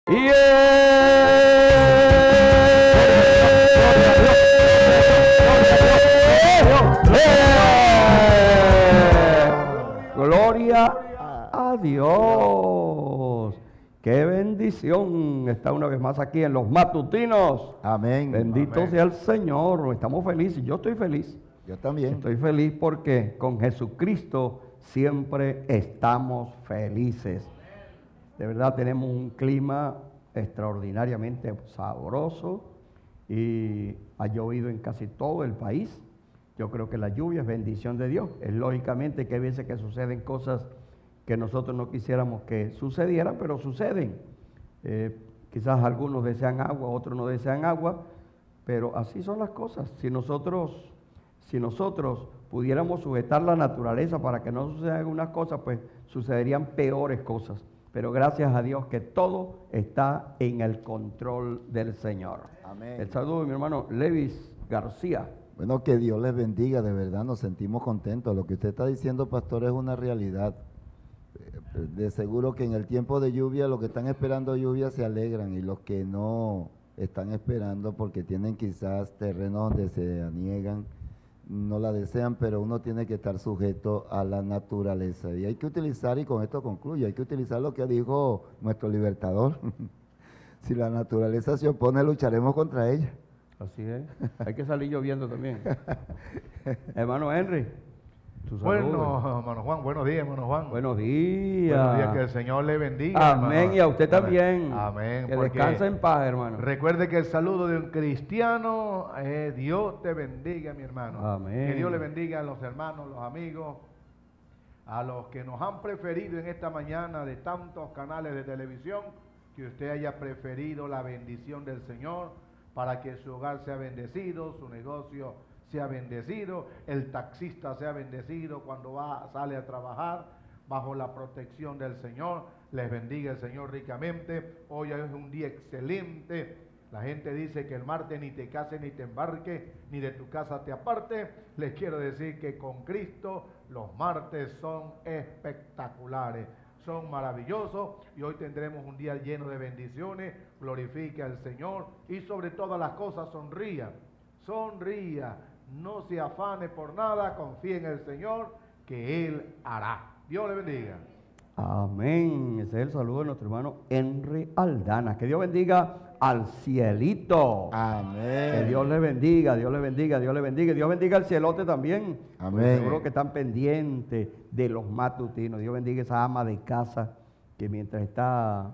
Gloria a Dios. Qué bendición estar una vez más aquí en los matutinos. Amén. Bendito Amén. sea el Señor. Estamos felices. Yo estoy feliz. Yo también. Estoy feliz porque con Jesucristo siempre estamos felices. De verdad tenemos un clima extraordinariamente sabroso y ha llovido en casi todo el país. Yo creo que la lluvia es bendición de Dios. Es lógicamente que hay veces que suceden cosas que nosotros no quisiéramos que sucedieran, pero suceden. Quizás algunos desean agua, otros no desean agua, pero así son las cosas. Si nosotros pudiéramos sujetar la naturaleza para que no sucedan algunas cosas, pues sucederían peores cosas. Pero gracias a Dios que todo está en el control del Señor. Amén. El saludo de mi hermano Levis García. Bueno, que Dios les bendiga, de verdad nos sentimos contentos. Lo que usted está diciendo, pastor, es una realidad. De seguro que en el tiempo de lluvia, los que están esperando lluvia se alegran y los que no están esperando porque tienen quizás terrenos donde se aniegan, no la desean, pero uno tiene que estar sujeto a la naturaleza. Y hay que utilizar, y con esto concluyo, hay que utilizar lo que dijo nuestro libertador. Si la naturaleza se opone, lucharemos contra ella. Así es. Hay que salir lloviendo también. Hermano Henry. Bueno, hermano Juan, buenos días, hermano Juan. Buenos días. Buenos días, que el Señor le bendiga. Amén, hermano. y a usted también. Amén. Que porque descanse en paz, hermano. Recuerde que el saludo de un cristiano es Dios te bendiga, mi hermano. Amén. Que Dios le bendiga a los hermanos, los amigos, a los que nos han preferido en esta mañana de tantos canales de televisión, que usted haya preferido la bendición del Señor para que su hogar sea bendecido, su negocio sea bendecido, el taxista sea bendecido cuando sale a trabajar bajo la protección del Señor. Les bendiga el Señor ricamente. Hoy es un día excelente. La gente dice que el martes ni te cases ni te embarques, ni de tu casa te aparte. Les quiero decir que con Cristo los martes son espectaculares, son maravillosos, y hoy tendremos un día lleno de bendiciones. Glorifique al Señor y sobre todas las cosas sonría, no se afane por nada, confíe en el Señor que Él hará. Dios le bendiga. Amén. Ese es el saludo de nuestro hermano Henry Aldana. Que Dios bendiga al cielito. Amén. Que Dios le bendiga, Dios le bendiga, Dios le bendiga. Dios bendiga al cielote también. Amén. Seguro que están pendientes de los matutinos. Dios bendiga a esa ama de casa que mientras está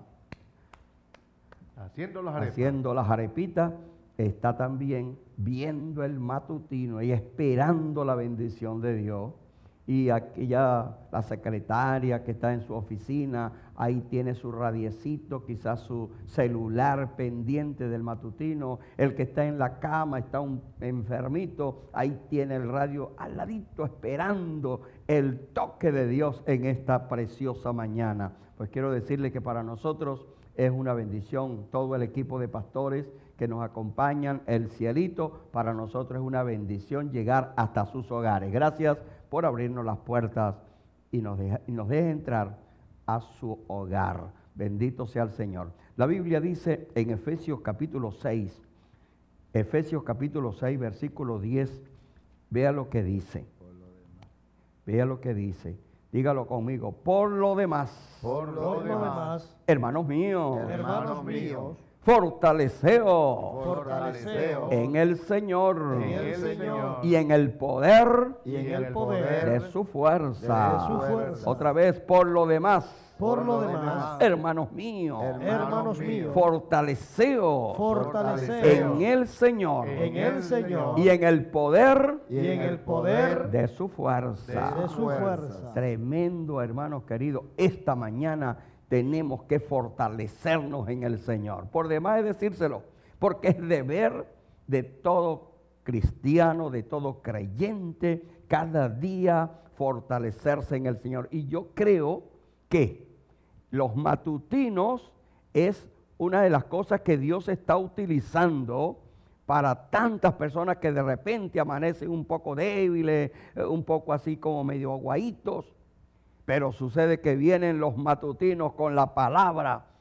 haciendo las arepitas, está también viendo el matutino y esperando la bendición de Dios. Y aquí ya la secretaria que está en su oficina, ahí tiene su radiecito, quizás su celular pendiente del matutino. El que está en la cama, está un enfermito, ahí tiene el radio al ladito esperando el toque de Dios en esta preciosa mañana. Pues quiero decirle que para nosotros es una bendición, todo el equipo de pastores que nos acompañan, el cielito, para nosotros es una bendición llegar hasta sus hogares. Gracias por abrirnos las puertas y nos deje entrar a su hogar. Bendito sea el Señor. La Biblia dice en Efesios capítulo 6, versículo 10, vea lo que dice. Vea lo que dice. Dígalo conmigo. Por lo demás, hermanos míos, fortaleceos en el Señor, y en el poder, de su fuerza. Otra vez, por lo demás, hermanos míos, fortaleceos en el Señor, y en el poder, de su fuerza. Tremendo, hermanos queridos. Esta mañana tenemos que fortalecernos en el Señor. Por demás de decírselo, porque es deber de todo cristiano, de todo creyente, cada día fortalecerse en el Señor. Y yo creo que los matutinos es una de las cosas que Dios está utilizando para tantas personas que de repente amanecen un poco débiles, un poco así como medio aguaditos. Pero sucede que vienen los matutinos con la palabra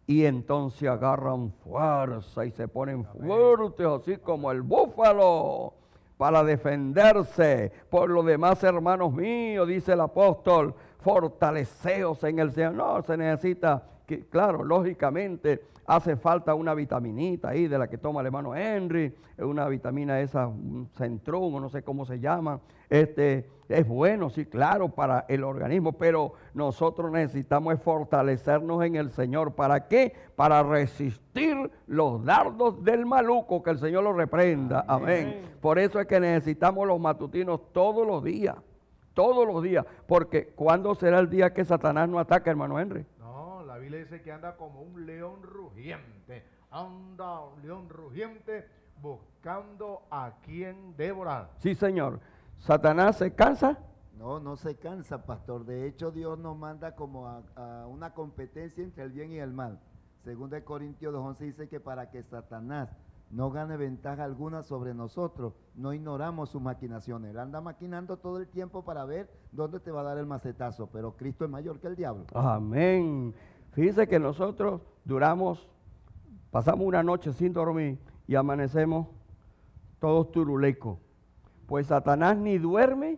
y entonces agarran fuerza y se ponen fuertes, así como el búfalo, para defenderse. Por lo demás, hermanos míos, dice el apóstol, fortaleceos en el Señor. No, se necesita, claro, lógicamente, hace falta una vitaminita ahí de la que toma el hermano Henry, una vitamina esa, un Centrum, o no sé cómo se llama. Es bueno, sí, claro, para el organismo, pero nosotros necesitamos fortalecernos en el Señor. ¿Para qué? Para resistir los dardos del maluco, que el Señor los reprenda. Amén. Por eso es que necesitamos los matutinos todos los días, porque ¿cuándo será el día que Satanás no ataca, hermano Henry? No, la Biblia dice que anda como un león rugiente, anda un león rugiente buscando a quien devorar. Sí, Señor. ¿Satanás se cansa? No, no se cansa, pastor. De hecho, Dios nos manda como a una competencia entre el bien y el mal. Según de Corintios 2:11 dice que para que Satanás no gane ventaja alguna sobre nosotros, no ignoramos sus maquinaciones. Él anda maquinando todo el tiempo para ver dónde te va a dar el macetazo, pero Cristo es mayor que el diablo. Amén. Fíjese que nosotros pasamos una noche sin dormir y amanecemos todos turulecos. Pues Satanás ni duerme,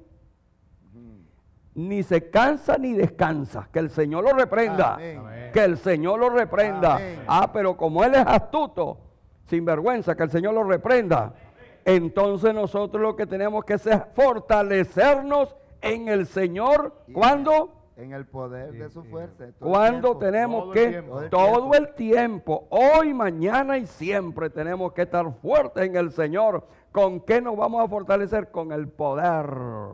ni se cansa, ni descansa. Que el Señor lo reprenda. Amén. Que el Señor lo reprenda. Amén. Pero como Él es astuto, sin vergüenza, que el Señor lo reprenda. Entonces nosotros lo que tenemos que hacer es fortalecernos en el Señor. ¿Cuándo? En el poder de su fuerza. Cuando tenemos todo que, el tiempo. todo el tiempo, hoy, mañana y siempre tenemos que estar fuertes en el Señor. ¿Con qué nos vamos a fortalecer? Con el poder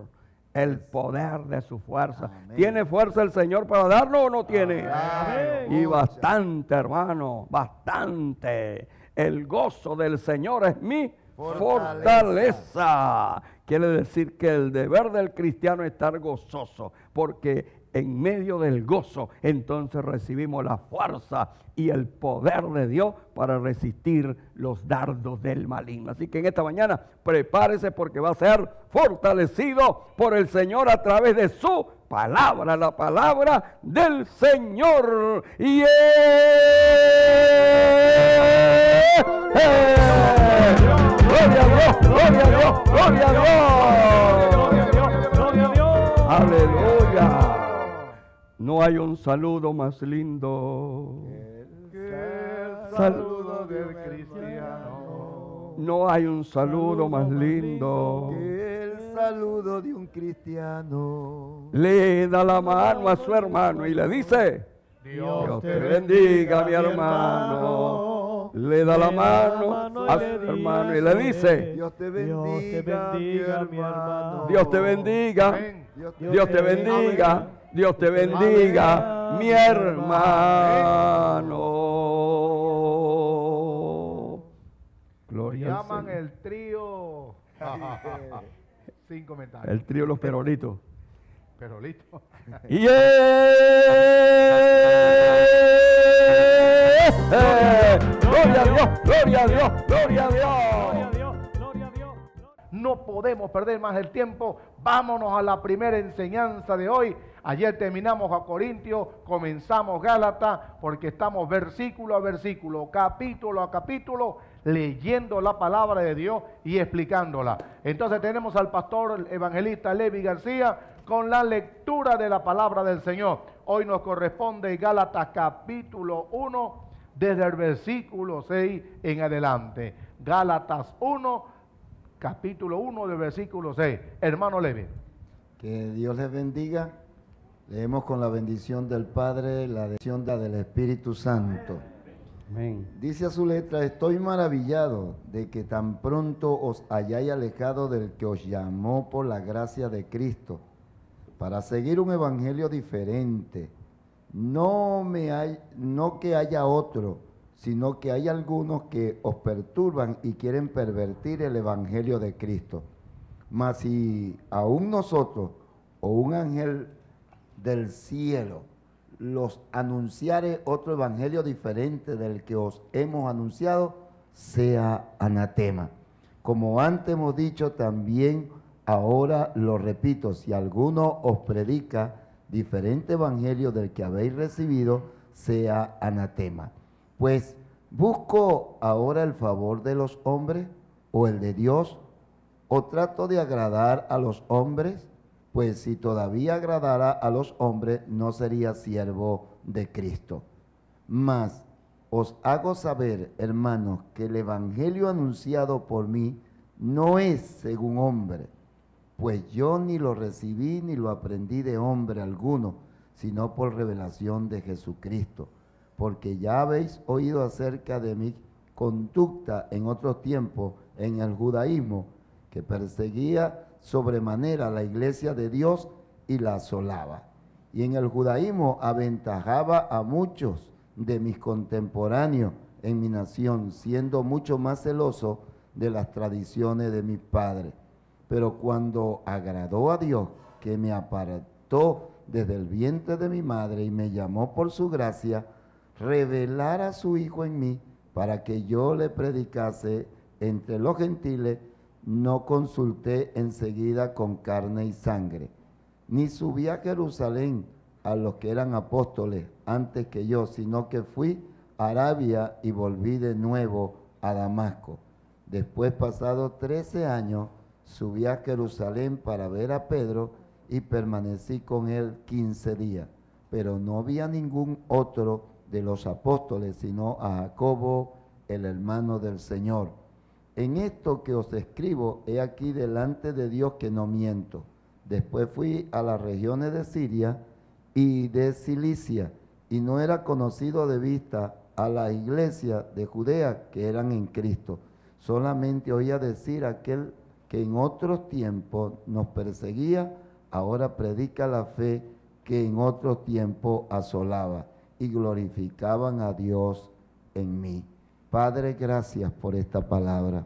de su fuerza. Amén. ¿Tiene fuerza el Señor para darnos o no tiene? Amén. Y bastante, hermano, bastante. El gozo del Señor es mi fortaleza. Quiere decir que el deber del cristiano es estar gozoso, porque en medio del gozo, entonces recibimos la fuerza y el poder de Dios para resistir los dardos del maligno. Así que en esta mañana prepárese, porque va a ser fortalecido por el Señor a través de su palabra, la palabra del Señor. Y ¡gloria a Dios! ¡Gloria a Dios! ¡Gloria a Dios! ¡Aleluya! No hay un saludo más lindo. El saludo del cristiano. No hay un saludo más lindo. El saludo de un cristiano. Le da la mano a su hermano y le dice: Dios te bendiga, mi hermano. Le da la mano a su hermano y le dice: Dios te bendiga, mi hermano. Dios te bendiga. Amén. Dios te bendiga. Dios te bendiga, mi hermano. Gloria al Llaman Señor. el trío. Sin comentarios. El trío Los Perolitos. Pero listo. Y gloria a Dios, gloria a Dios, gloria a Dios. No podemos perder más el tiempo. Vámonos a la primera enseñanza de hoy. Ayer terminamos a Corintios, comenzamos Gálatas, porque estamos versículo a versículo, capítulo a capítulo, leyendo la palabra de Dios y explicándola. Entonces tenemos al pastor evangelista Levi García con la lectura de la palabra del Señor. Hoy nos corresponde Gálatas capítulo 1, desde el versículo 6 en adelante. Gálatas 1, capítulo 1 del versículo 6. Hermano Levi. Que Dios les bendiga. Leemos con la bendición del Padre, la bendición del Espíritu Santo. Amén. Dice a su letra: estoy maravillado de que tan pronto os hayáis alejado del que os llamó por la gracia de Cristo, para seguir un evangelio diferente. No que haya otro, sino que hay algunos que os perturban y quieren pervertir el evangelio de Cristo. Mas si aún nosotros o un ángel del cielo los anunciare otro evangelio diferente del que os hemos anunciado, sea anatema. Como antes hemos dicho, también ahora lo repito: si alguno os predica diferente evangelio del que habéis recibido, sea anatema. Pues, ¿busco ahora el favor de los hombres o el de Dios? ¿O trato de agradar a los hombres? Pues si todavía agradara a los hombres, no sería siervo de Cristo. Mas os hago saber, hermanos, que el evangelio anunciado por mí no es según hombre, pues yo ni lo recibí ni lo aprendí de hombre alguno, sino por revelación de Jesucristo. Porque ya habéis oído acerca de mi conducta en otros tiempos en el judaísmo, que perseguía sobremanera la iglesia de Dios y la asolaba. Y en el judaísmo aventajaba a muchos de mis contemporáneos en mi nación, siendo mucho más celoso de las tradiciones de mis padres. Pero cuando agradó a Dios, que me apartó desde el vientre de mi madre y me llamó por su gracia, revelar a su Hijo en mí, para que yo le predicase entre los gentiles, no consulté enseguida con carne y sangre, ni subí a Jerusalén a los que eran apóstoles antes que yo, sino que fui a Arabia y volví de nuevo a Damasco. Después, pasados 13 años, subí a Jerusalén para ver a Pedro y permanecí con él 15 días, pero no vi a ningún otro de los apóstoles, sino a Jacobo, el hermano del Señor. En esto que os escribo, he aquí delante de Dios que no miento. Después fui a las regiones de Siria y de Cilicia, y no era conocido de vista a la iglesia de Judea que eran en Cristo. Solamente oía decir aquel que en otros tiempos nos perseguía, ahora predica la fe que en otros tiempos asolaba, y glorificaban a Dios en mí. Padre, gracias por esta palabra.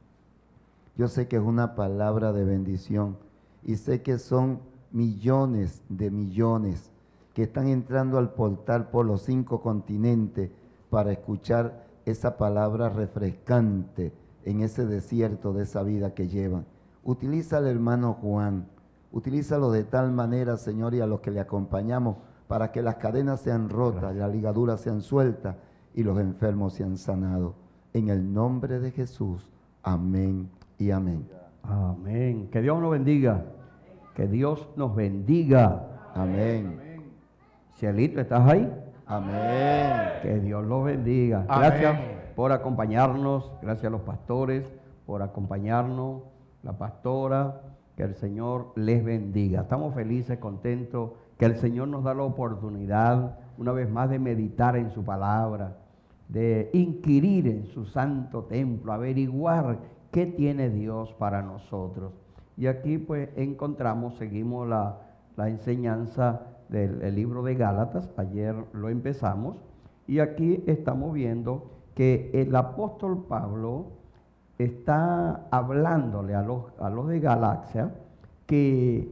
Yo sé que es una palabra de bendición y sé que son millones de millones que están entrando al portal por los 5 continentes para escuchar esa palabra refrescante en ese desierto de esa vida que llevan. Utiliza al hermano Juan, utilízalo de tal manera, Señor, y a los que le acompañamos, para que las cadenas sean rotas, las ligaduras sean sueltas y los enfermos sean sanados. En el nombre de Jesús, amén y amén. Amén. Que Dios nos bendiga. Que Dios nos bendiga. Amén. Cielito, ¿estás ahí? Amén. Que Dios los bendiga. Amén. Gracias por acompañarnos. Gracias a los pastores por acompañarnos. La pastora, que el Señor les bendiga. Estamos felices, contentos, que el Señor nos da la oportunidad una vez más de meditar en su palabra, de inquirir en su santo templo, averiguar qué tiene Dios para nosotros. Y aquí pues seguimos la enseñanza del libro de Gálatas. Ayer lo empezamos y aquí estamos viendo que el apóstol Pablo está hablándole a los de Galacia que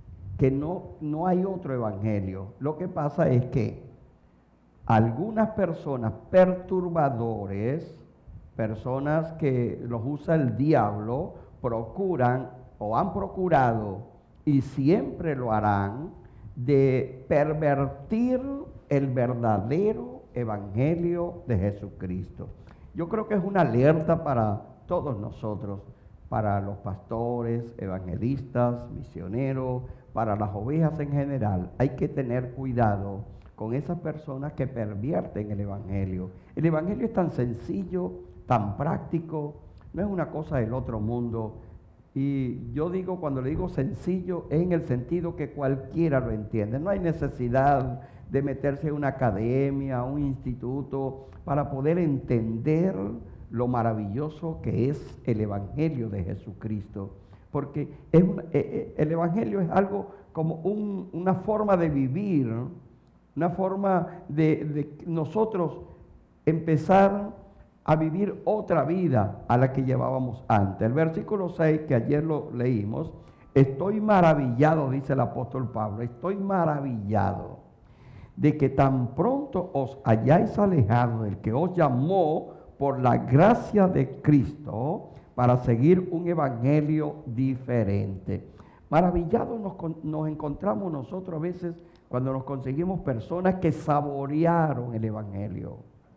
no hay otro evangelio. Lo que pasa es que algunas personas perturbadores, personas que los usa el diablo, procuran o han procurado y siempre lo harán de pervertir el verdadero evangelio de Jesucristo. Yo creo que es una alerta para todos nosotros, para los pastores, evangelistas, misioneros, para las ovejas en general. Hay que tener cuidado con esas personas que pervierten el evangelio. El evangelio es tan sencillo, tan práctico, no es una cosa del otro mundo. Y yo digo, cuando le digo sencillo, es en el sentido que cualquiera lo entiende. No hay necesidad de meterse en una academia, un instituto, para poder entender lo maravilloso que es el evangelio de Jesucristo. Porque el evangelio es algo como una forma de vivir, una forma de nosotros empezar a vivir otra vida a la que llevábamos antes. El versículo 6 que ayer lo leímos, estoy maravillado, dice el apóstol Pablo, estoy maravillado de que tan pronto os hayáis alejado del que os llamó por la gracia de Cristo para seguir un evangelio diferente. Maravillados nos encontramos nosotros a veces cuando nos conseguimos personas que saborearon el evangelio,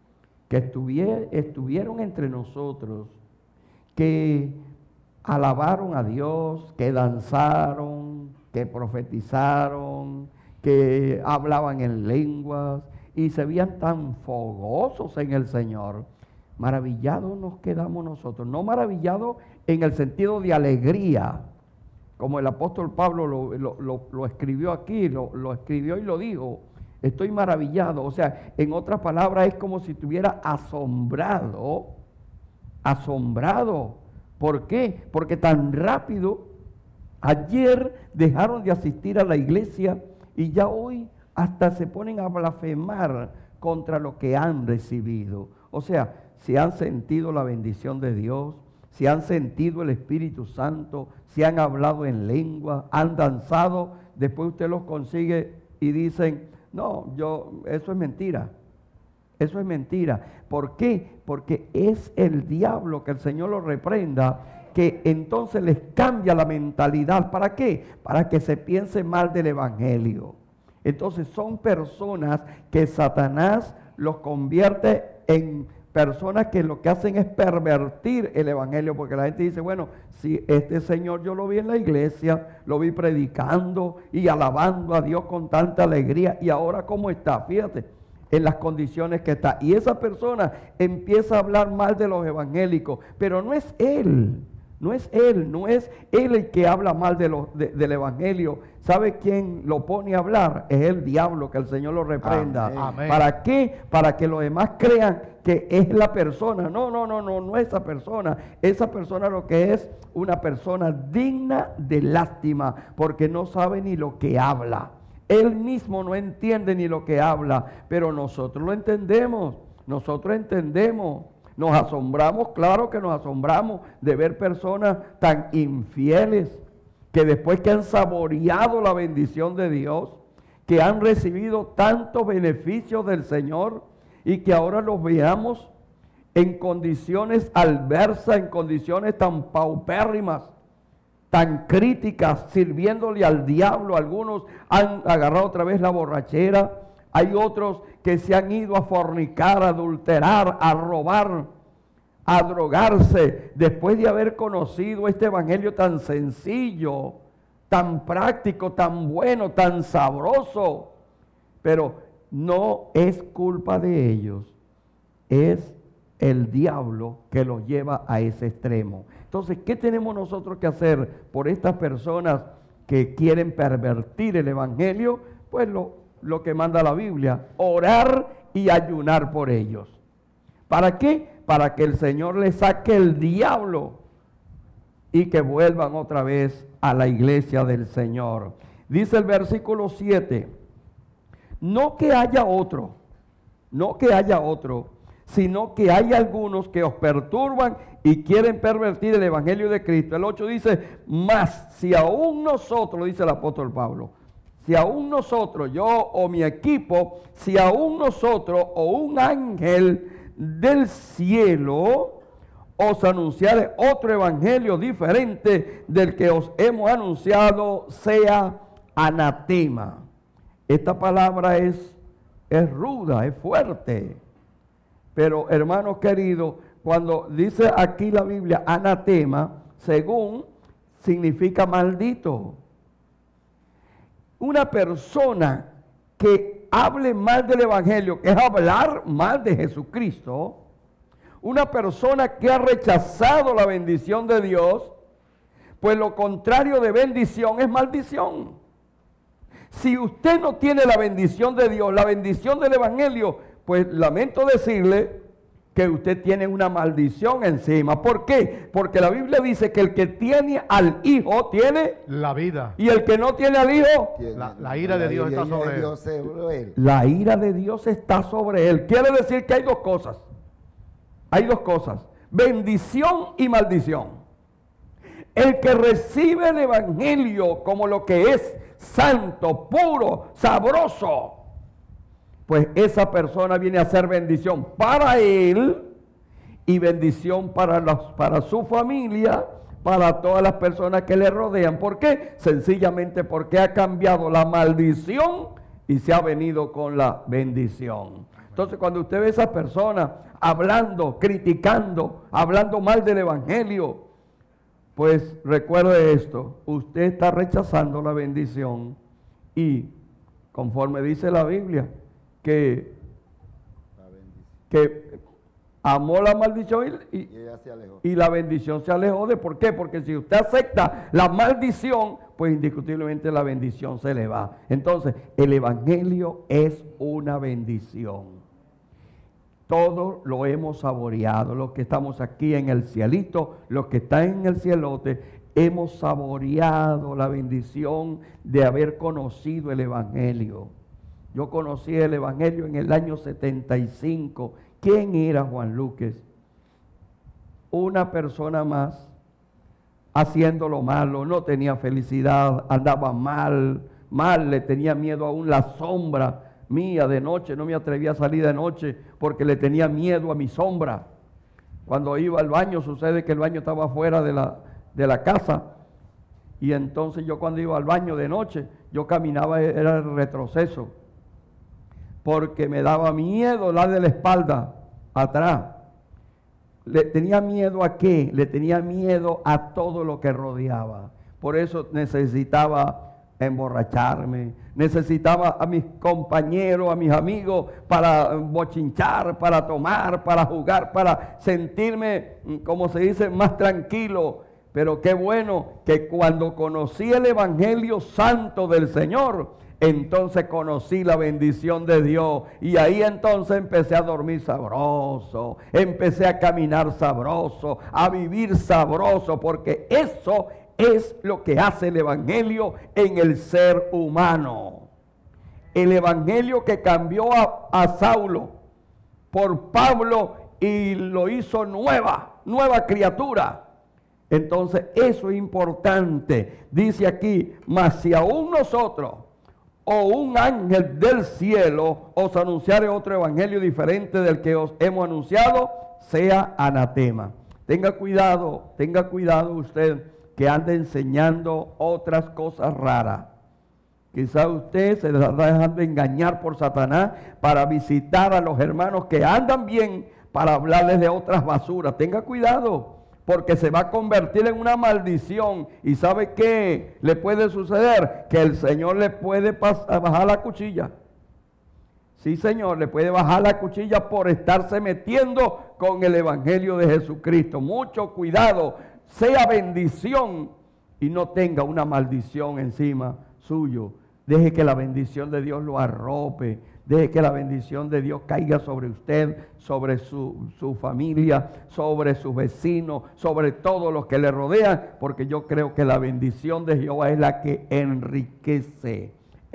que estuvieron entre nosotros, que alabaron a Dios, que danzaron, que profetizaron, que hablaban en lenguas y se veían tan fogosos en el Señor. Maravillados nos quedamos nosotros, no maravillados en el sentido de alegría, como el apóstol Pablo lo escribió aquí, lo escribió y lo dijo. Estoy maravillado, o sea, en otras palabras es como si estuviera asombrado. ¿Por qué? Porque tan rápido, ayer dejaron de asistir a la iglesia y ya hoy hasta se ponen a blasfemar contra lo que han recibido. O sea, si han sentido la bendición de Dios, si han sentido el Espíritu Santo, si han hablado en lengua, han danzado, después usted los consigue y dicen, no, eso es mentira. Eso es mentira. ¿Por qué? Porque es el diablo, que el Señor lo reprenda, que entonces les cambia la mentalidad. ¿Para qué? Para que se piense mal del Evangelio. Entonces son personas que Satanás los convierte en personas que lo que hacen es pervertir el Evangelio, porque la gente dice, bueno, si este señor yo lo vi en la iglesia, lo vi predicando y alabando a Dios con tanta alegría, y ahora ¿cómo está? Fíjate, en las condiciones que está. Y esa persona empieza a hablar mal de los evangélicos, pero no es él el que habla mal del evangelio. ¿Sabe quién lo pone a hablar? Es el diablo, que el Señor lo reprenda. Amén. ¿Para qué? Para que los demás crean que es la persona. No es esa persona. Esa persona lo que es una persona digna de lástima, porque no sabe ni lo que habla. Él mismo no entiende ni lo que habla, pero nosotros lo entendemos. Nosotros entendemos. Nos asombramos, claro que nos asombramos de ver personas tan infieles, que después que han saboreado la bendición de Dios, que han recibido tantos beneficios del Señor, y que ahora los veamos en condiciones adversas, en condiciones tan paupérrimas, tan críticas, sirviéndole al diablo. Algunos han agarrado otra vez la borrachera. Hay otros que se han ido a fornicar, a adulterar, a robar, a drogarse, después de haber conocido este evangelio tan sencillo, tan práctico, tan bueno, tan sabroso. Pero no es culpa de ellos, es el diablo que los lleva a ese extremo. Entonces, ¿qué tenemos nosotros que hacer por estas personas que quieren pervertir el evangelio? Pues lo que manda la Biblia, orar y ayunar por ellos. ¿Para qué? Para que el Señor les saque el diablo y que vuelvan otra vez a la iglesia del Señor. Dice el versículo 7, no que haya otro, sino que hay algunos que os perturban y quieren pervertir el evangelio de Cristo. El 8 dice, mas si aún nosotros, dice el apóstol Pablo, si aún nosotros, yo o mi equipo, si aún nosotros o un ángel del cielo os anunciare otro evangelio diferente del que os hemos anunciado, sea anatema. Esta palabra es ruda, es fuerte. Pero hermanos queridos, cuando dice aquí la Biblia anatema, según significa maldito. Una persona que hable mal del evangelio, que es hablar mal de Jesucristo, una persona que ha rechazado la bendición de Dios, pues lo contrario de bendición es maldición. Si usted no tiene la bendición de Dios, la bendición del evangelio, pues lamento decirle que usted tiene una maldición encima. ¿Por qué? Porque la Biblia dice que el que tiene al Hijo tiene la vida. Y el que no tiene al Hijo, la ira de Dios está sobre él. La ira de Dios está sobre él. Quiere decir que hay dos cosas. Hay dos cosas. Bendición y maldición. El que recibe el evangelio como lo que es santo, puro, sabroso, pues esa persona viene a ser bendición para él y bendición para su familia, para todas las personas que le rodean. ¿Por qué? Sencillamente porque ha cambiado la maldición y se ha venido con la bendición. Entonces, cuando usted ve a esas personas hablando, criticando, hablando mal del Evangelio, pues recuerde esto, usted está rechazando la bendición y conforme dice la Biblia, que amó la maldición y la bendición se alejó. ¿De por qué? Porque si usted acepta la maldición, pues indiscutiblemente la bendición se le va. Entonces, el Evangelio es una bendición. Todos lo hemos saboreado, los que estamos aquí en el cielito, los que están en el cielote, hemos saboreado la bendición de haber conocido el Evangelio. Yo conocí el Evangelio en el año 75. ¿Quién era Juan Luques? Una persona más haciendo lo malo, no tenía felicidad, andaba mal, le tenía miedo aún la sombra mía de noche, no me atrevía a salir de noche porque le tenía miedo a mi sombra. Cuando iba al baño, sucede que el baño estaba fuera de la casa, y entonces yo cuando iba al baño de noche, yo caminaba, era el retroceso, porque me daba miedo la de la espalda atrás. ¿Le tenía miedo a qué? Le tenía miedo a todo lo que rodeaba. Por eso necesitaba emborracharme, necesitaba a mis compañeros, a mis amigos para bochinchar, para tomar, para jugar, para sentirme, como se dice, más tranquilo. Pero qué bueno que cuando conocí el Evangelio Santo del Señor, entonces conocí la bendición de Dios, y ahí entonces empecé a dormir sabroso, empecé a caminar sabroso, a vivir sabroso, porque eso es lo que hace el Evangelio en el ser humano. El Evangelio que cambió a Saulo por Pablo y lo hizo nueva criatura. Entonces eso es importante. Dice aquí, mas si aún nosotros o un ángel del cielo os anunciare otro evangelio diferente del que os hemos anunciado, sea anatema. Tenga cuidado usted que ande enseñando otras cosas raras. Quizá usted se está dejando engañar por Satanás para visitar a los hermanos que andan bien, para hablarles de otras basuras. Tenga cuidado, porque se va a convertir en una maldición. ¿Y sabe qué le puede suceder? Que el Señor le puede bajar la cuchilla. Sí, Señor, le puede bajar la cuchilla por estarse metiendo con el Evangelio de Jesucristo. Mucho cuidado, sea bendición y no tenga una maldición encima suyo. Deje que la bendición de Dios lo arrope. Deje que la bendición de Dios caiga sobre usted, sobre su familia, sobre sus vecinos, sobre todos los que le rodean, porque yo creo que la bendición de Jehová es la que enriquece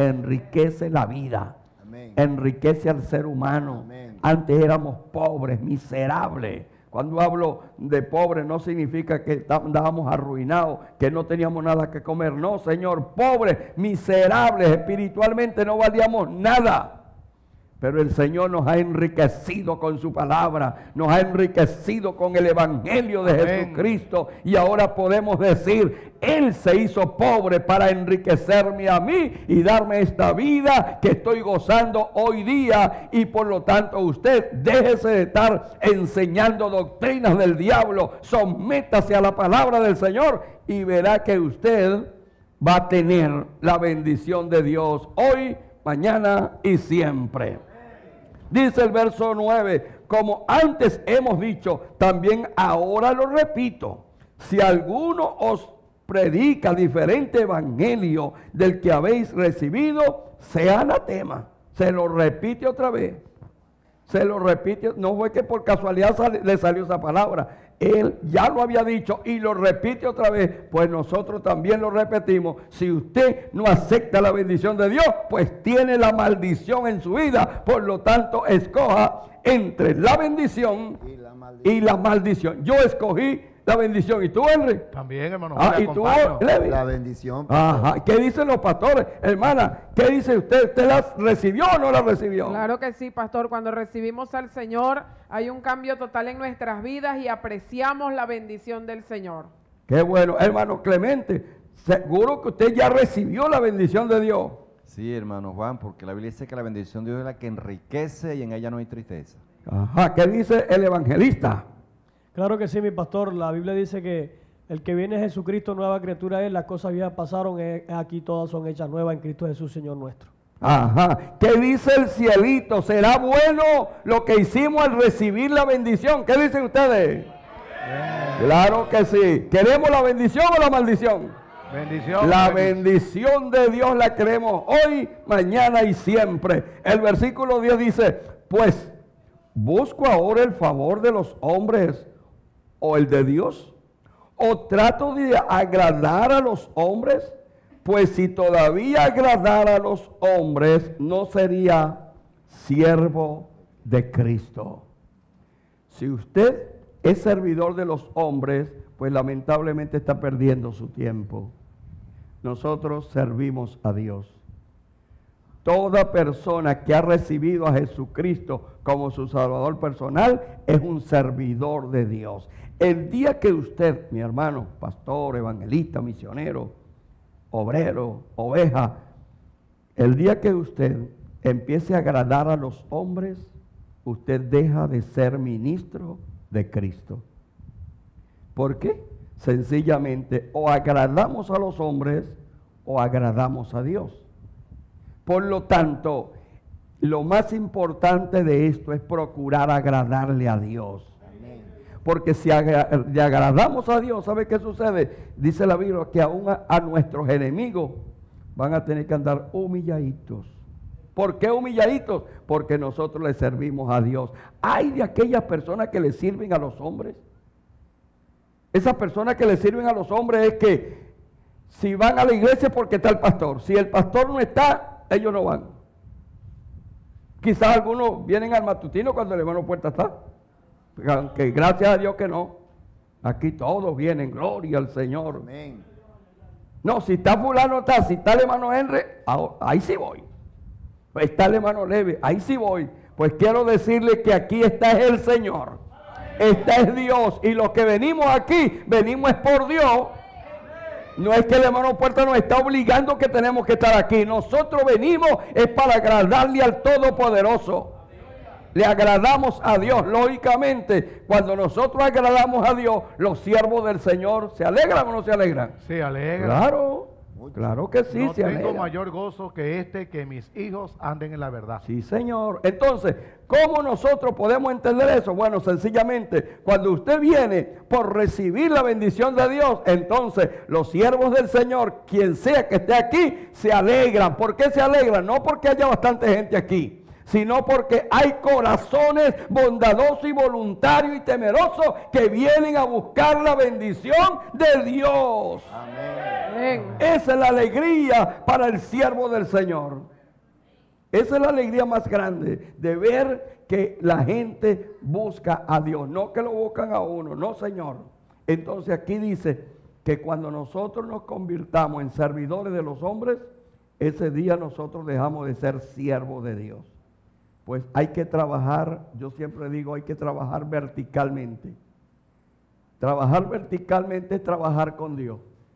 la vida. Amén. Enriquece al ser humano. Amén. Antes éramos pobres, miserables. Cuando hablo de pobre no significa que andábamos arruinados, que no teníamos nada que comer. No, Señor, pobres, miserables, espiritualmente no valíamos nada. Pero el Señor nos ha enriquecido con su palabra, nos ha enriquecido con el Evangelio de Jesucristo, y ahora podemos decir, Él se hizo pobre para enriquecerme a mí y darme esta vida que estoy gozando hoy día. Y por lo tanto usted déjese de estar enseñando doctrinas del diablo, sométase a la palabra del Señor y verá que usted va a tener la bendición de Dios hoy, mañana y siempre. Dice el verso 9, como antes hemos dicho, también ahora lo repito, si alguno os predica diferente evangelio del que habéis recibido, sea anatema. Se lo repite otra vez. Se lo repite, no fue que por casualidad le salió esa palabra. Él ya lo había dicho y lo repite otra vez, pues nosotros también lo repetimos. Si usted no acepta la bendición de Dios, pues tiene la maldición en su vida. Por lo tanto, escoja entre la bendición y la maldición. Yo escogí la bendición. ¿Y tú, Henry? También, hermano. ¿Y tú, Levi? La bendición. Ajá. ¿Qué dicen los pastores? Hermana, ¿qué dice usted? ¿Usted la recibió o no la recibió? Claro que sí, pastor. Cuando recibimos al Señor, hay un cambio total en nuestras vidas y apreciamos la bendición del Señor. Qué bueno. Hermano Clemente, seguro que usted ya recibió la bendición de Dios. Sí, hermano Juan, porque la Biblia dice que la bendición de Dios es la que enriquece y en ella no hay tristeza. Ajá, ¿qué dice el evangelista? Claro que sí, mi pastor. La Biblia dice que el que viene es Jesucristo, nueva criatura es, las cosas viejas pasaron, aquí todas son hechas nuevas en Cristo Jesús, Señor nuestro. Ajá, ¿qué dice el cielito? ¿Será bueno lo que hicimos al recibir la bendición? ¿Qué dicen ustedes? Claro que sí. ¿Queremos la bendición o la maldición? Bendición. La bendición de Dios la queremos hoy, mañana y siempre. El versículo 10 dice, pues, ¿busco ahora el favor de los hombres o el de Dios? ¿O trato de agradar a los hombres? Pues si todavía agradara a los hombres, no sería siervo de Cristo. Si usted es servidor de los hombres, pues lamentablemente está perdiendo su tiempo. Nosotros servimos a Dios. Toda persona que ha recibido a Jesucristo como su Salvador personal es un servidor de Dios. El día que usted, mi hermano, pastor, evangelista, misionero, obrero, oveja, el día que usted empiece a agradar a los hombres, usted deja de ser ministro de Cristo. ¿Por qué? Sencillamente, o agradamos a los hombres o agradamos a Dios. Por lo tanto, lo más importante de esto es procurar agradarle a Dios. Porque si le agradamos a Dios, ¿sabe qué sucede? Dice la Biblia que aún a nuestros enemigos van a tener que andar humilladitos. ¿Por qué humilladitos? Porque nosotros le servimos a Dios. Hay de aquellas personas que le sirven a los hombres. Esas personas que le sirven a los hombres es que si van a la iglesia porque está el pastor. Si el pastor no está, ellos no van. Quizás algunos vienen al matutino cuando el hermano Puerta está. Aunque gracias a Dios que no. Aquí todos vienen, gloria al Señor. Amén. No, si está fulano está, si está el hermano Henry, ahí sí voy. Está el hermano Leve, ahí sí voy. Pues quiero decirle que aquí está el Señor. Está es Dios. Y los que venimos aquí, venimos es por Dios. No es que el hermano Puerta nos está obligando que tenemos que estar aquí. Nosotros venimos es para agradarle al Todopoderoso. Le agradamos a Dios. Lógicamente, cuando nosotros agradamos a Dios, los siervos del Señor, ¿se alegran o no se alegran? Se alegran. Claro, claro que sí, no se tengo alegran. mayor gozo que mis hijos anden en la verdad. Sí, Señor. Entonces, ¿cómo nosotros podemos entender eso? Bueno, sencillamente, cuando usted viene por recibir la bendición de Dios, entonces los siervos del Señor, quien sea que esté aquí, se alegran. ¿Por qué se alegran? No porque haya bastante gente aquí, sino porque hay corazones bondadosos y voluntarios y temerosos que vienen a buscar la bendición de Dios. Amén. Esa es la alegría para el siervo del Señor. Esa es la alegría más grande, de ver que la gente busca a Dios, no que lo buscan a uno, no, Señor. Entonces aquí dice que cuando nosotros nos convirtamos en servidores de los hombres, ese día nosotros dejamos de ser siervos de Dios. Pues hay que trabajar, yo siempre digo, hay que trabajar verticalmente. Trabajar verticalmente es trabajar con Dios.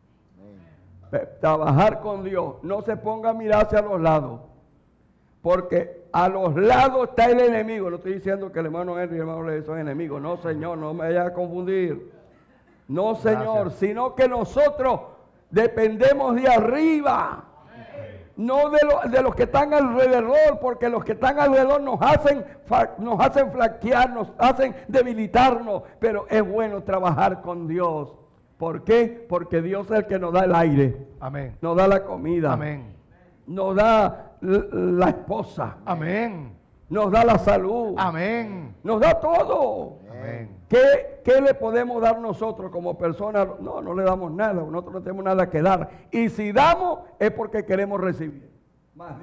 Trabajar con Dios. No se ponga a mirar hacia los lados. Porque a los lados está el enemigo. No estoy diciendo que el hermano Henry y el hermano Levi son enemigos. No, Señor, no me vaya a confundir. No, Señor, gracias. Sino que nosotros dependemos de arriba. No de los que están alrededor, porque los que están alrededor nos hacen flaquear, nos hacen debilitarnos. Pero es bueno trabajar con Dios. ¿Por qué? Porque Dios es el que nos da el aire. Amén. Nos da la comida. Amén. Nos da la esposa. Amén. Nos da la salud. Amén. Nos da todo. Amén. ¿Qué le podemos dar nosotros como personas? No, no le damos nada. Nosotros no tenemos nada que dar. Y si damos es porque queremos recibir. Más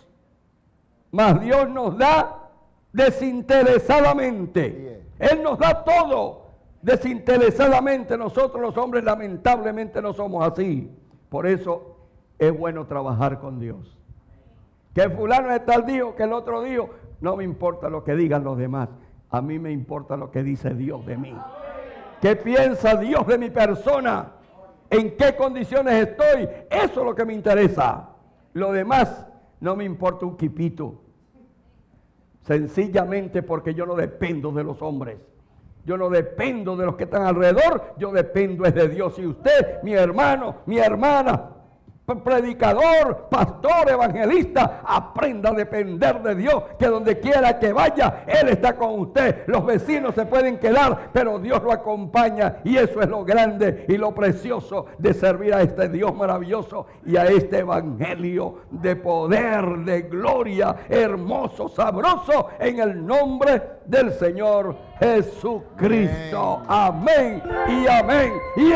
Dios nos da desinteresadamente. Él nos da todo desinteresadamente. Nosotros los hombres lamentablemente no somos así. Por eso es bueno trabajar con Dios. Que fulano es tal dijo, que el otro dijo, no me importa lo que digan los demás. A mí me importa lo que dice Dios de mí. ¿Qué piensa Dios de mi persona? ¿En qué condiciones estoy? Eso es lo que me interesa. Lo demás No me importa un quipito. Sencillamente porque yo no dependo de los hombres. Yo no dependo de los que están alrededor. Yo dependo es de Dios. Y usted, mi hermano, mi hermana, predicador, pastor, evangelista, aprenda a depender de Dios, que donde quiera que vaya, Él está con usted. Los vecinos se pueden quedar, pero Dios lo acompaña, y eso es lo grande y lo precioso de servir a este Dios maravilloso y a este evangelio de poder, de gloria, hermoso, sabroso, en el nombre del Señor Jesucristo. Amén y amén. Y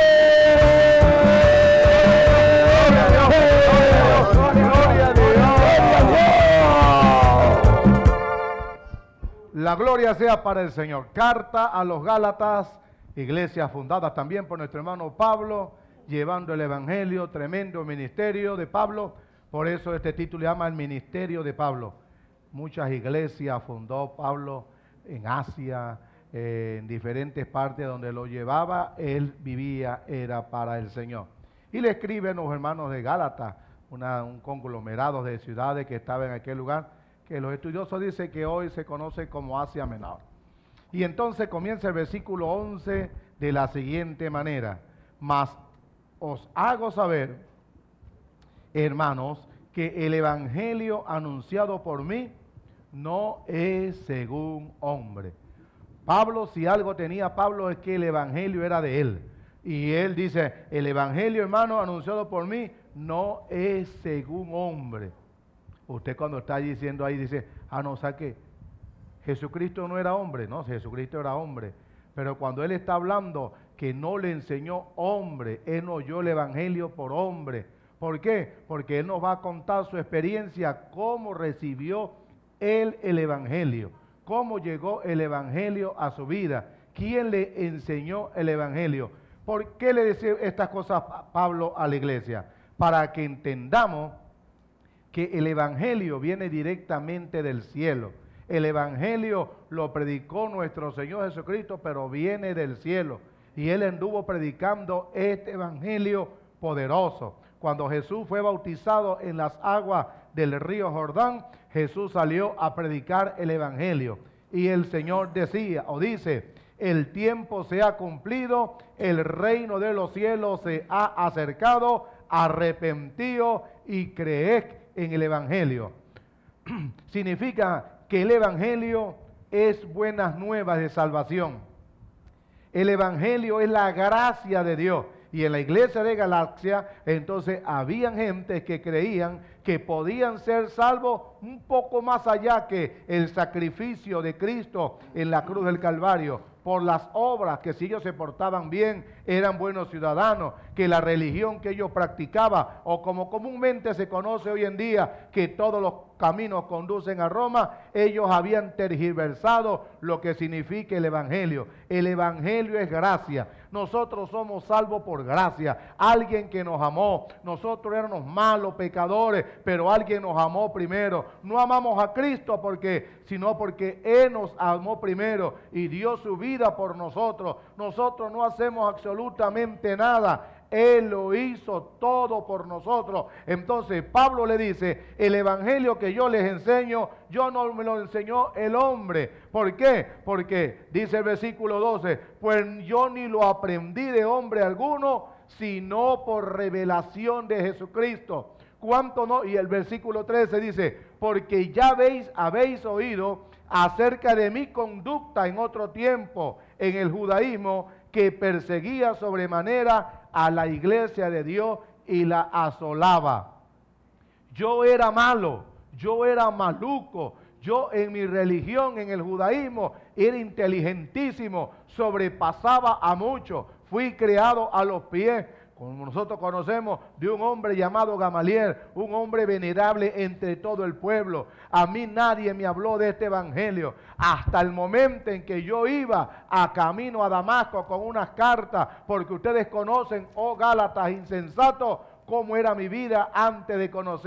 la gloria sea para el Señor. Carta a los Gálatas, iglesia fundada también por nuestro hermano Pablo, llevando el evangelio, tremendo ministerio de Pablo. Por eso este título se llama el ministerio de Pablo. Muchas iglesias fundó Pablo en Asia, en diferentes partes donde lo llevaba, él vivía, era para el Señor. Y le escriben los hermanos de Gálatas, un conglomerado de ciudades que estaba en aquel lugar, que los estudiosos dicen que hoy se conoce como Asia Menor. Y entonces comienza el versículo 11 de la siguiente manera: mas os hago saber, hermanos, que el evangelio anunciado por mí no es según hombre. Pablo, si algo tenía Pablo, es que el evangelio era de él. Y él dice, el evangelio, hermano, anunciado por mí, no es según hombre. Usted cuando está diciendo ahí, dice, no, o sea que Jesucristo no era hombre. No, Jesucristo era hombre. Pero cuando él está hablando que no le enseñó hombre, él no oyó el evangelio por hombre. ¿Por qué? Porque él nos va a contar su experiencia, cómo recibió él el evangelio, cómo llegó el evangelio a su vida, quién le enseñó el evangelio. ¿Por qué le dice estas cosas Pablo a la iglesia? Para que entendamos que el evangelio viene directamente del cielo. El evangelio lo predicó nuestro Señor Jesucristo, pero viene del cielo. Y él anduvo predicando este evangelio poderoso. Cuando Jesús fue bautizado en las aguas del río Jordán, Jesús salió a predicar el evangelio. Y el Señor decía o dice, el tiempo se ha cumplido, el reino de los cielos se ha acercado, arrepentíos y creed en el evangelio. Significa que el evangelio es buenas nuevas de salvación. El evangelio es la gracia de Dios. Y en la iglesia de Galacia, entonces, habían gentes que creían que podían ser salvos un poco más allá que el sacrificio de Cristo en la cruz del Calvario, por las obras, que si ellos se portaban bien, eran buenos ciudadanos, que la religión que ellos practicaban, o como comúnmente se conoce hoy en día, que todos los caminos conducen a Roma, ellos habían tergiversado lo que significa el evangelio. El evangelio es gracia. Nosotros somos salvos por gracia. Alguien que nos amó. Nosotros éramos malos, pecadores, pero alguien nos amó primero. No amamos a Cristo sino porque Él nos amó primero y dio su vida por nosotros. Nosotros no hacemos absolutamente nada. Él lo hizo todo por nosotros. Entonces Pablo le dice, el evangelio que yo les enseño, yo no me lo enseñó el hombre. ¿Por qué? Porque dice el versículo 12, pues yo ni lo aprendí de hombre alguno, sino por revelación de Jesucristo. ¿Cuánto no? Y el versículo 13 dice, porque ya habéis oído acerca de mi conducta en otro tiempo en el judaísmo, que perseguía sobremanera a la iglesia de Dios y la asolaba. Yo era malo, yo era maluco, yo en mi religión, en el judaísmo, era inteligentísimo, sobrepasaba a muchos, fui criado a los pies, como nosotros conocemos, de un hombre llamado Gamaliel, un hombre venerable entre todo el pueblo. A mí nadie me habló de este evangelio, hasta el momento en que yo iba a camino a Damasco con unas cartas, porque ustedes conocen, oh Gálatas insensatos, cómo era mi vida antes de conocer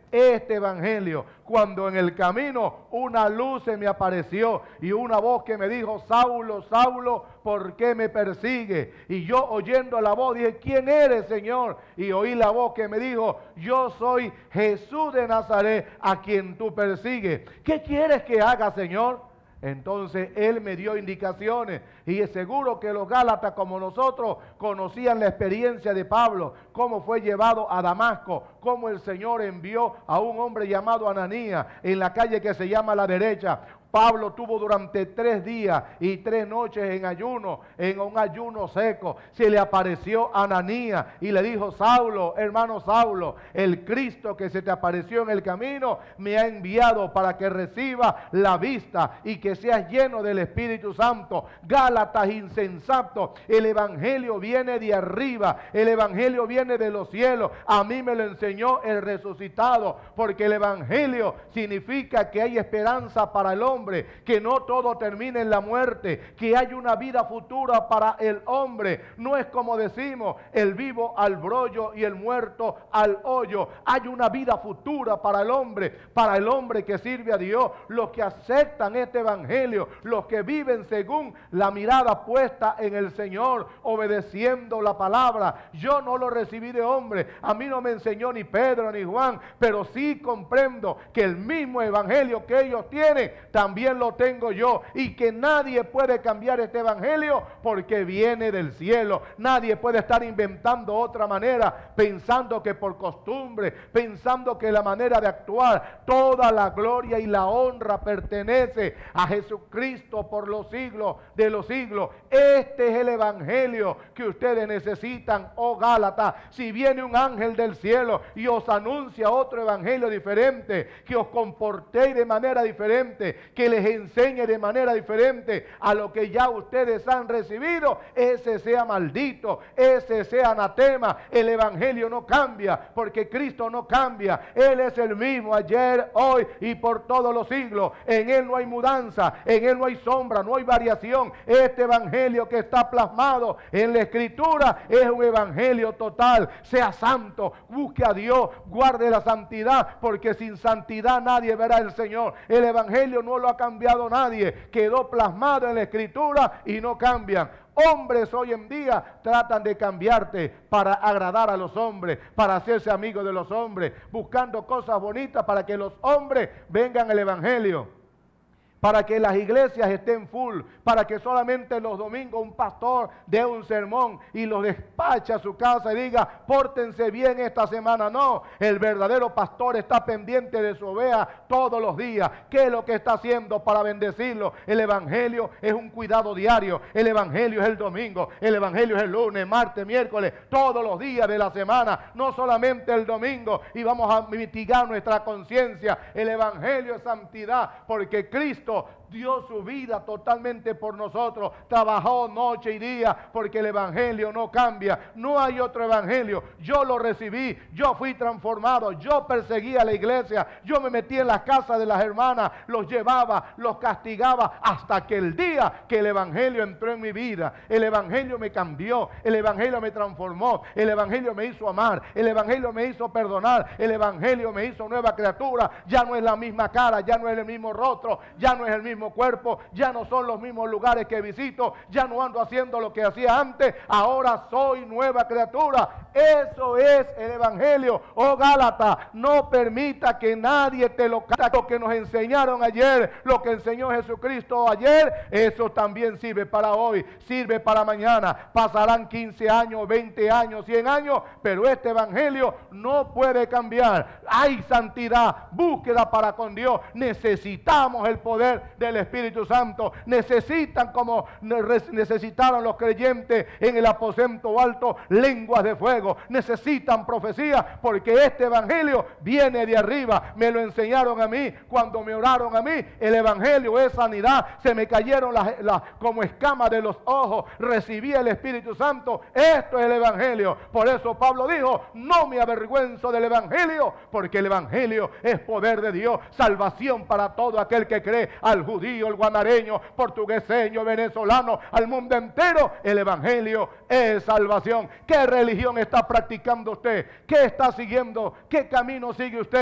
este evangelio, cuando en el camino una luz se me apareció y una voz que me dijo: Saulo, Saulo, ¿por qué me persigue? Y yo, oyendo la voz, dije: ¿quién eres, Señor? Y oí la voz que me dijo: yo soy Jesús de Nazaret, a quien tú persigues. ¿Qué quieres que haga, Señor? Entonces él me dio indicaciones, y es seguro que los gálatas, como nosotros, conocían la experiencia de Pablo, cómo fue llevado a Damasco, cómo el Señor envió a un hombre llamado Ananías en la calle que se llama La Derecha. Pablo tuvo durante 3 días y 3 noches en ayuno, en un ayuno seco. Se le apareció Ananías y le dijo: Saulo, hermano Saulo, el Cristo que se te apareció en el camino me ha enviado para que reciba la vista y que seas lleno del Espíritu Santo. Gálatas insensatos, el evangelio viene de arriba, el evangelio viene de los cielos. A mí me lo enseñó el resucitado, porque el evangelio significa que hay esperanza para el hombre, que no todo termina en la muerte, que hay una vida futura para el hombre. No es como decimos, el vivo al brollo y el muerto al hoyo. Hay una vida futura para el hombre que sirve a Dios, los que aceptan este evangelio, los que viven según la mirada puesta en el Señor, obedeciendo la palabra. Yo no lo recibí de hombre, a mí no me enseñó ni Pedro ni Juan, pero sí comprendo que el mismo evangelio que ellos tienen, también lo tengo yo, y que nadie puede cambiar este evangelio porque viene del cielo. Nadie puede estar inventando otra manera, pensando que por costumbre, pensando que la manera de actuar. Toda la gloria y la honra pertenece a Jesucristo por los siglos de los siglos. Este es el evangelio que ustedes necesitan, oh Gálatas. Si viene un ángel del cielo y os anuncia otro evangelio diferente, que os comportéis de manera diferente, que les enseñe de manera diferente a lo que ya ustedes han recibido, ese sea maldito, ese sea anatema. El evangelio no cambia, porque Cristo no cambia. Él es el mismo ayer, hoy y por todos los siglos. En Él no hay mudanza, en Él no hay sombra, no hay variación. Este evangelio que está plasmado en la Escritura es un evangelio total. Sea santo, busque a Dios, guarde la santidad, porque sin santidad nadie verá al Señor. El evangelio no lo ha cambiado nadie, quedó plasmado en la Escritura y no cambian. Hombres hoy en día tratan de cambiarte para agradar a los hombres, para hacerse amigos de los hombres, buscando cosas bonitas para que los hombres vengan al evangelio, para que las iglesias estén full, para que solamente los domingos un pastor dé un sermón y los despache a su casa y diga: pórtense bien esta semana. No, el verdadero pastor está pendiente de su oveja todos los días. ¿Qué es lo que está haciendo para bendecirlo? El evangelio es un cuidado diario. El evangelio es el domingo, el evangelio es el lunes, martes, miércoles, todos los días de la semana, no solamente el domingo. Y vamos a mitigar nuestra conciencia. El evangelio es santidad, porque Cristo dio su vida totalmente por nosotros, trabajó noche y día, porque el evangelio no cambia. No hay otro evangelio. Yo lo recibí, yo fui transformado, yo perseguía a la iglesia, yo me metí en las casas de las hermanas, los llevaba, los castigaba, hasta que el día que el evangelio entró en mi vida, el evangelio me cambió, el evangelio me transformó, el evangelio me hizo amar, el evangelio me hizo perdonar, el evangelio me hizo nueva criatura. Ya no es la misma cara, ya no es el mismo rostro, ya no es el mismo cuerpo, ya no son los mismos lugares que visito, ya no ando haciendo lo que hacía antes, ahora soy nueva criatura. Eso es el evangelio. Oh Gálatas, no permita que nadie te lo cante. Lo que nos enseñaron ayer, lo que enseñó Jesucristo ayer, eso también sirve para hoy, sirve para mañana. Pasarán 15 años, 20 años, 100 años, pero este evangelio no puede cambiar. Hay santidad, búsqueda para con Dios. Necesitamos el poder del Espíritu Santo. Necesitan, como necesitaron los creyentes en el aposento alto, lenguas de fuego. Necesitan profecía, porque este evangelio viene de arriba. Me lo enseñaron a mí cuando me oraron a mí. El evangelio es sanidad. Se me cayeron como escamas de los ojos. Recibí el Espíritu Santo. Esto es el evangelio. Por eso Pablo dijo: no me avergüenzo del evangelio, porque el evangelio es poder de Dios, salvación para todo aquel que cree, al judío, al guanareño, portugueseño, venezolano, al mundo entero. El evangelio es salvación. ¿Qué religión está practicando usted? ¿Qué está siguiendo? ¿Qué camino sigue usted?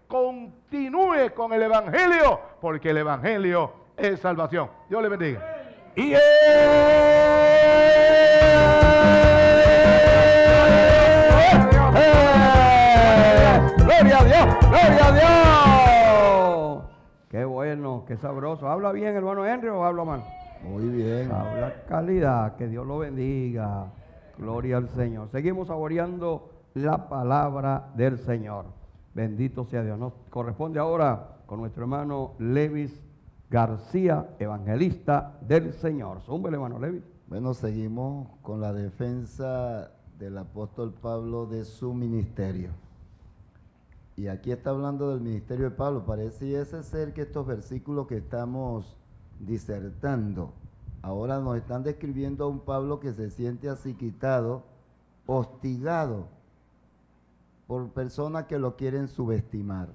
continúe con el Evangelio, porque el Evangelio es salvación. Dios le bendiga. Y ¡Gloria a Dios! ¡Gloria a Dios! ¡Qué bueno! ¡Qué sabroso! ¿Habla bien, hermano Henry, o habla mal? Muy bien. Habla calidad. Que Dios lo bendiga. Gloria al Señor. Seguimos saboreando la palabra del Señor. Bendito sea Dios. Nos corresponde ahora con nuestro hermano Levis García, evangelista del Señor. Zúmbele, hermano Levis. Bueno, seguimos con la defensa del apóstol Pablo de su ministerio. Y aquí está hablando del ministerio de Pablo. Pareciese ser que estos versículos que estamos disertando, ahora nos están describiendo a un Pablo que se siente así quitado, hostigado por personas que lo quieren subestimar.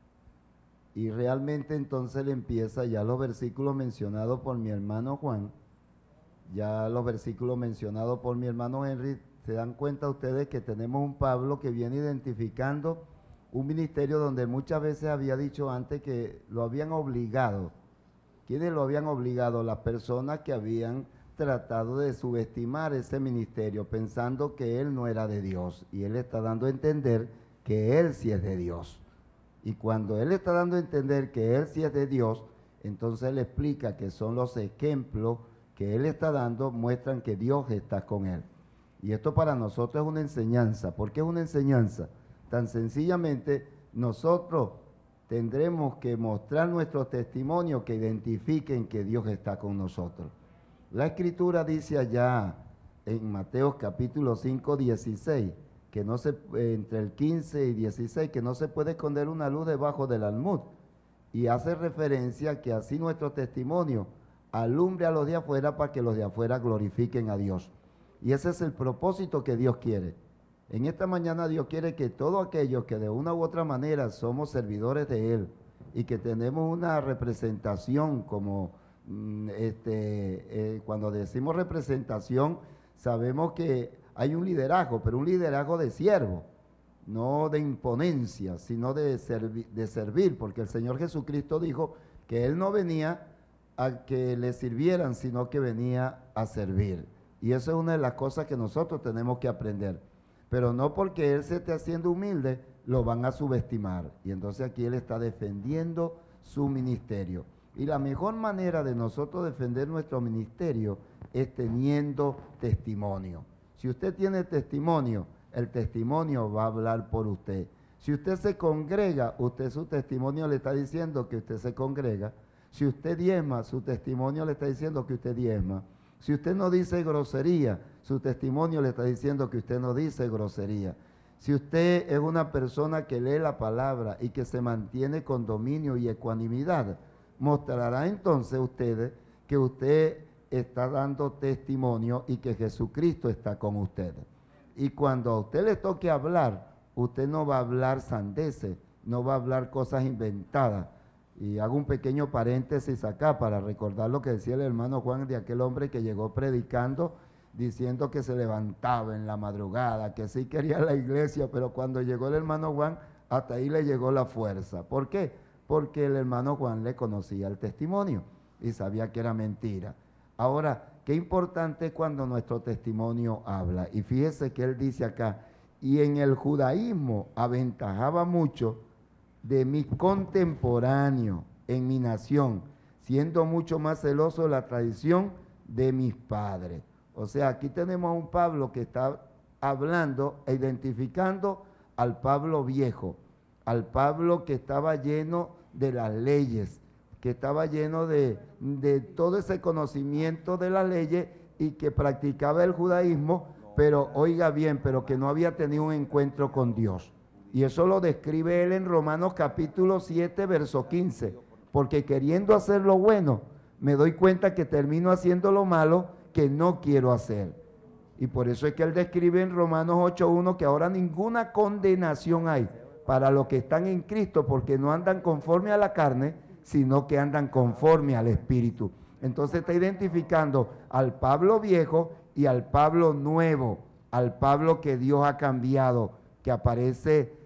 Y realmente entonces le empieza ya los versículos mencionados por mi hermano Juan, ya los versículos mencionados por mi hermano Henry. Se dan cuenta ustedes que tenemos un Pablo que viene identificando un ministerio donde muchas veces había dicho antes que lo habían obligado. ¿Quiénes lo habían obligado? Las personas que habían tratado de subestimar ese ministerio, pensando que él no era de Dios. Y él está dando a entender que él sí es de Dios. Y cuando él está dando a entender que él sí es de Dios, entonces él explica que son los ejemplos que él está dando, muestran que Dios está con él. Y esto para nosotros es una enseñanza. ¿Por qué es una enseñanza? Tan sencillamente, nosotros tendremos que mostrar nuestros testimonios que identifiquen que Dios está con nosotros. La Escritura dice allá en Mateo capítulo 5, 16, que no se, entre el 15 y 16, que no se puede esconder una luz debajo del almud. Y hace referencia que así nuestro testimonio alumbre a los de afuera para que los de afuera glorifiquen a Dios. Y ese es el propósito que Dios quiere. En esta mañana Dios quiere que todos aquellos que de una u otra manera somos servidores de Él y que tenemos una representación como, cuando decimos representación, sabemos que hay un liderazgo, pero un liderazgo de siervo, no de imponencia, sino de servir, porque el Señor Jesucristo dijo que Él no venía a que le sirvieran, sino que venía a servir. Y eso es una de las cosas que nosotros tenemos que aprender. Pero no porque Él se esté haciendo humilde, lo van a subestimar. Y entonces aquí Él está defendiendo su ministerio. Y la mejor manera de nosotros defender nuestro ministerio es teniendo testimonio. Si usted tiene testimonio, el testimonio va a hablar por usted. Si usted se congrega, su testimonio le está diciendo que usted se congrega. Si usted diezma, su testimonio le está diciendo que usted diezma. Si usted no dice grosería, su testimonio le está diciendo que usted no dice grosería. Si usted es una persona que lee la palabra y que se mantiene con dominio y ecuanimidad, mostrará entonces ustedes que usted está dando testimonio y que Jesucristo está con ustedes. Y cuando a usted le toque hablar, usted no va a hablar sandeces, no va a hablar cosas inventadas. Y hago un pequeño paréntesis acá para recordar lo que decía el hermano Juan de aquel hombre que llegó predicando, diciendo que se levantaba en la madrugada, que sí quería la iglesia, pero cuando llegó el hermano Juan, hasta ahí le llegó la fuerza. ¿Por qué? Porque el hermano Juan le conocía el testimonio y sabía que era mentira. Ahora, qué importante es cuando nuestro testimonio habla. Y fíjese que él dice acá, y en el judaísmo aventajaba mucho de mis contemporáneos en mi nación, siendo mucho más celoso de la tradición de mis padres. O sea, aquí tenemos a un Pablo que está hablando e identificando al Pablo viejo, al Pablo que estaba lleno de las leyes, que estaba lleno de todo ese conocimiento de las leyes y que practicaba el judaísmo, pero oiga bien, pero que no había tenido un encuentro con Dios. Y eso lo describe él en Romanos capítulo 7, verso 15. Porque queriendo hacer lo bueno, me doy cuenta que termino haciendo lo malo que no quiero hacer. Y por eso es que él describe en Romanos 8:1 que ahora ninguna condenación hay para los que están en Cristo, porque no andan conforme a la carne, sino que andan conforme al Espíritu. Entonces está identificando al Pablo viejo y al Pablo nuevo, al Pablo que Dios ha cambiado, que aparece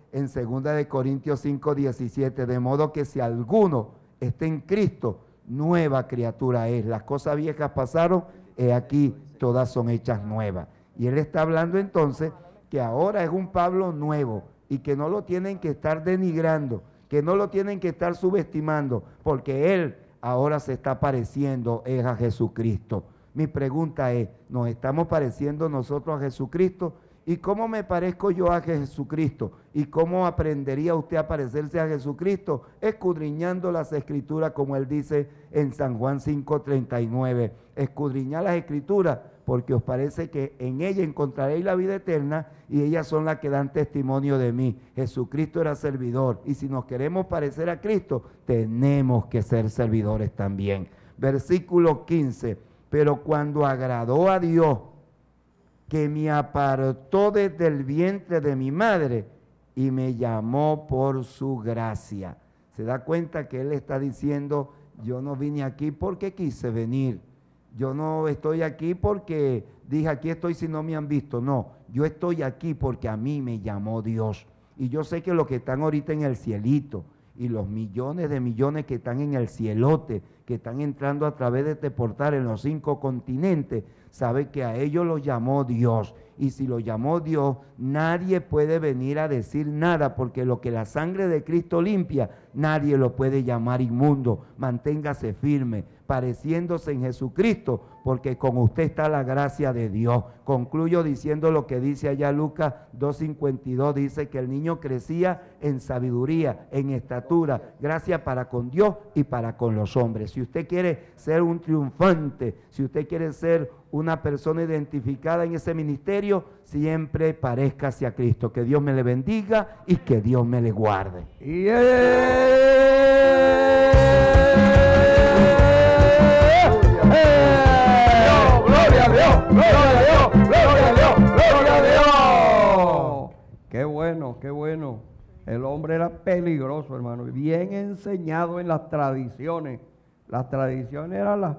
en 2 de Corintios 5:17, de modo que si alguno está en Cristo, nueva criatura es. Las cosas viejas pasaron, he aquí, todas son hechas nuevas. Y él está hablando entonces que ahora es un Pablo nuevo y que no lo tienen que estar denigrando, que no lo tienen que estar subestimando, porque él ahora se está pareciendo es a Jesucristo. Mi pregunta es, ¿nos estamos pareciendo nosotros a Jesucristo? ¿Y cómo me parezco yo a Jesucristo? ¿Y cómo aprendería usted a parecerse a Jesucristo? Escudriñando las Escrituras, como él dice en San Juan 5:39. Escudriñad las Escrituras, porque os parece que en ella encontraréis la vida eterna, y ellas son las que dan testimonio de mí. Jesucristo era servidor, y si nos queremos parecer a Cristo, tenemos que ser servidores también. Versículo 15, pero cuando agradó a Dios, que me apartó desde el vientre de mi madre y me llamó por su gracia. Se da cuenta que él está diciendo, yo no vine aquí porque quise venir. Yo no estoy aquí porque dije, aquí estoy si no me han visto. No, yo estoy aquí porque a mí me llamó Dios. Y yo sé que los que están ahorita en el cielito y los millones de millones que están en el cielote, que están entrando a través de este portal en los 5 continentes, sabe que a ellos los llamó Dios. Y si los llamó Dios, nadie puede venir a decir nada, porque lo que la sangre de Cristo limpia, nadie lo puede llamar inmundo. Manténgase firme, pareciéndose en Jesucristo, porque con usted está la gracia de Dios. Concluyo diciendo lo que dice allá Lucas 2:52, dice que el niño crecía en sabiduría, en estatura, gracia para con Dios y para con los hombres. Si usted quiere ser un triunfante, si usted quiere ser una persona identificada en ese ministerio, siempre parezca hacia Cristo. Que Dios me le bendiga y que Dios me le guarde. ¡Gloria a Dios! ¡Gloria a Dios! ¡Gloria a Dios! ¡Gloria a Dios! ¡Qué bueno, qué bueno! El hombre era peligroso, hermano, bien enseñado en las tradiciones. Las tradiciones eran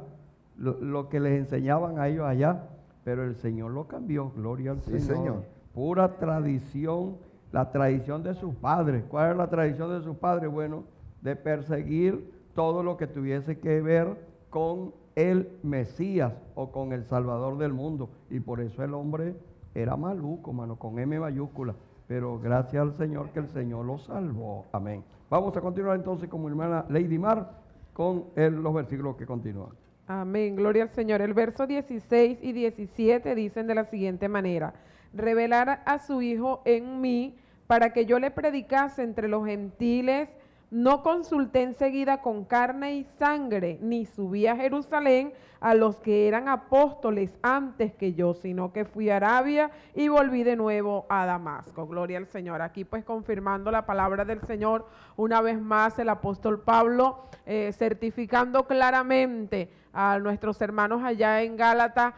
lo que les enseñaban a ellos allá, pero el Señor lo cambió, gloria al Señor. Señor. Pura tradición, la tradición de sus padres. ¿Cuál es la tradición de sus padres? Bueno, de perseguir todo lo que tuviese que ver con el Mesías o con el Salvador del mundo. Y por eso el hombre era maluco, mano, con M mayúscula. Pero gracias al Señor que el Señor lo salvó. Amén. Vamos a continuar entonces con mi hermana Lady Mar con los versículos que continúan. Amén, gloria al Señor. El verso 16 y 17 dicen de la siguiente manera: revelar a su Hijo en mí para que yo le predicase entre los gentiles. No consulté enseguida con carne y sangre, ni subí a Jerusalén a los que eran apóstoles antes que yo, sino que fui a Arabia y volví de nuevo a Damasco. Gloria al Señor. Aquí pues confirmando la palabra del Señor, una vez más el apóstol Pablo certificando claramente a nuestros hermanos allá en Gálatas,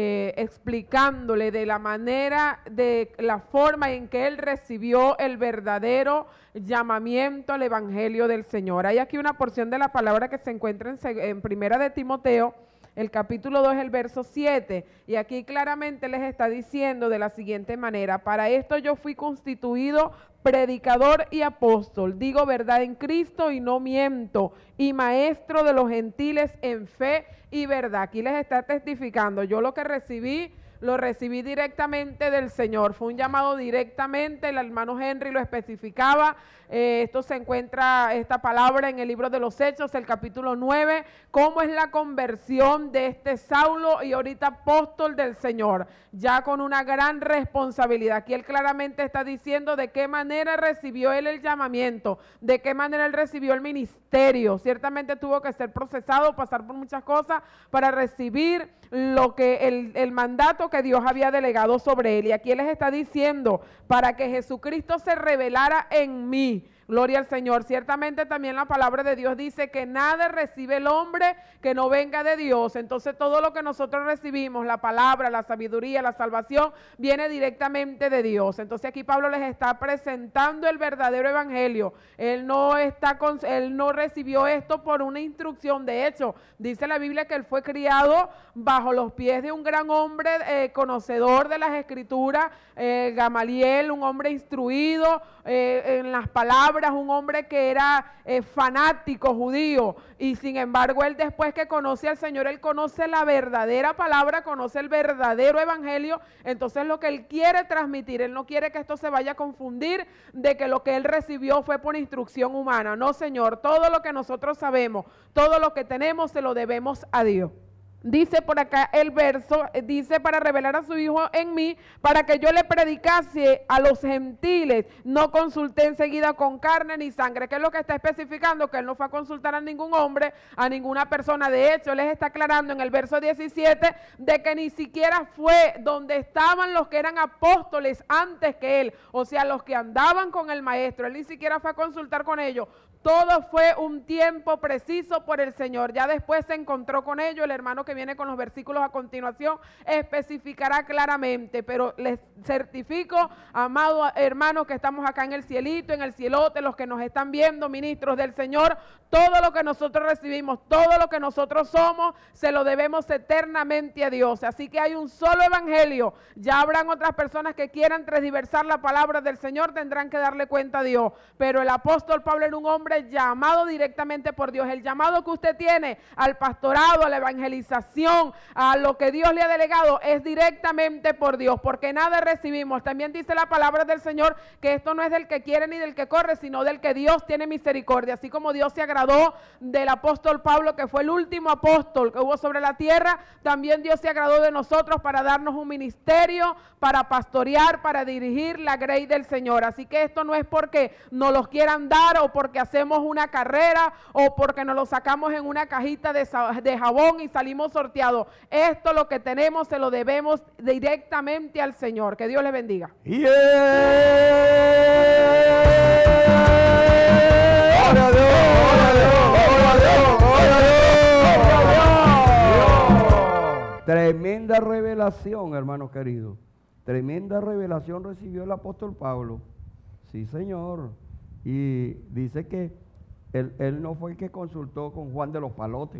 explicándole de la manera, de la forma en que él recibió el verdadero llamamiento al evangelio del Señor. Hay aquí una porción de la palabra que se encuentra en Primera de Timoteo, el capítulo 2, el verso 7, y aquí claramente les está diciendo de la siguiente manera: para esto yo fui constituido predicador y apóstol, digo verdad en Cristo y no miento, y maestro de los gentiles en fe y verdad. Aquí les está testificando, yo lo que recibí, lo recibí directamente del Señor, fue un llamado directamente, el hermano Henry lo especificaba. Esto se encuentra, esta palabra en el libro de los Hechos, el capítulo 9, cómo es la conversión de este Saulo y ahorita apóstol del Señor, ya con una gran responsabilidad. Aquí él claramente está diciendo de qué manera recibió él el llamamiento, de qué manera él recibió el ministerio. Ciertamente tuvo que ser procesado, pasar por muchas cosas para recibir lo que el mandato que Dios había delegado sobre él. Y aquí él les está diciendo, para que Jesucristo se revelara en mí, Gloria al Señor. Ciertamente también la palabra de Dios dice que nada recibe el hombre que no venga de Dios. Entonces todo lo que nosotros recibimos, la palabra, la sabiduría, la salvación, viene directamente de Dios. Entonces aquí Pablo les está presentando el verdadero evangelio. Él no recibió esto por una instrucción. De hecho, dice la Biblia que él fue criado bajo los pies de un gran hombre conocedor de las Escrituras, Gamaliel, un hombre instruido en las palabras, un hombre que era fanático judío, y sin embargo él, después que conoce al Señor, él conoce la verdadera palabra, conoce el verdadero evangelio. Entonces lo que él quiere transmitir, él no quiere que esto se vaya a confundir de que lo que él recibió fue por instrucción humana. No, Señor, todo lo que nosotros sabemos, todo lo que tenemos, se lo debemos a Dios. Dice por acá el verso, dice, para revelar a su Hijo en mí, para que yo le predicase a los gentiles. No consulté enseguida con carne ni sangre. ¿Qué es lo que está especificando? Que él no fue a consultar a ningún hombre, a ninguna persona. De hecho, él les está aclarando en el verso 17 de que ni siquiera fue donde estaban los que eran apóstoles antes que él, o sea, los que andaban con el maestro. Él ni siquiera fue a consultar con ellos. Todo fue un tiempo preciso por el Señor. Ya después se encontró con ellos. El hermano que viene con los versículos a continuación especificará claramente, pero les certifico, amados hermanos, que estamos acá en el cielito, en el cielote, los que nos están viendo, ministros del Señor, todo lo que nosotros recibimos, todo lo que nosotros somos, se lo debemos eternamente a Dios. Así que hay un solo evangelio. Ya habrán otras personas que quieran transversar la palabra del Señor, tendrán que darle cuenta a Dios. Pero el apóstol Pablo era un hombre llamado directamente por Dios. El llamado que usted tiene al pastorado, a la evangelización, a lo que Dios le ha delegado, es directamente por Dios, porque nada recibimos. También dice la palabra del Señor que esto no es del que quiere ni del que corre, sino del que Dios tiene misericordia. Así como Dios se agradó del apóstol Pablo, que fue el último apóstol que hubo sobre la tierra, también Dios se agradó de nosotros para darnos un ministerio, para pastorear, para dirigir la grey del Señor. Así que esto no es porque nos los quieran dar o porque hacemos una carrera o porque nos lo sacamos en una cajita de jabón y salimos sorteados. Esto, lo que tenemos, se lo debemos directamente al Señor. Que Dios les bendiga. ¡Gloria a Dios! ¡Gloria a Dios! ¡Gloria a Dios! ¡Gloria a Dios! Tremenda revelación, hermano querido. Tremenda revelación recibió el apóstol Pablo. Sí, Señor. Y dice que él no fue el que consultó con Juan de los Palotes,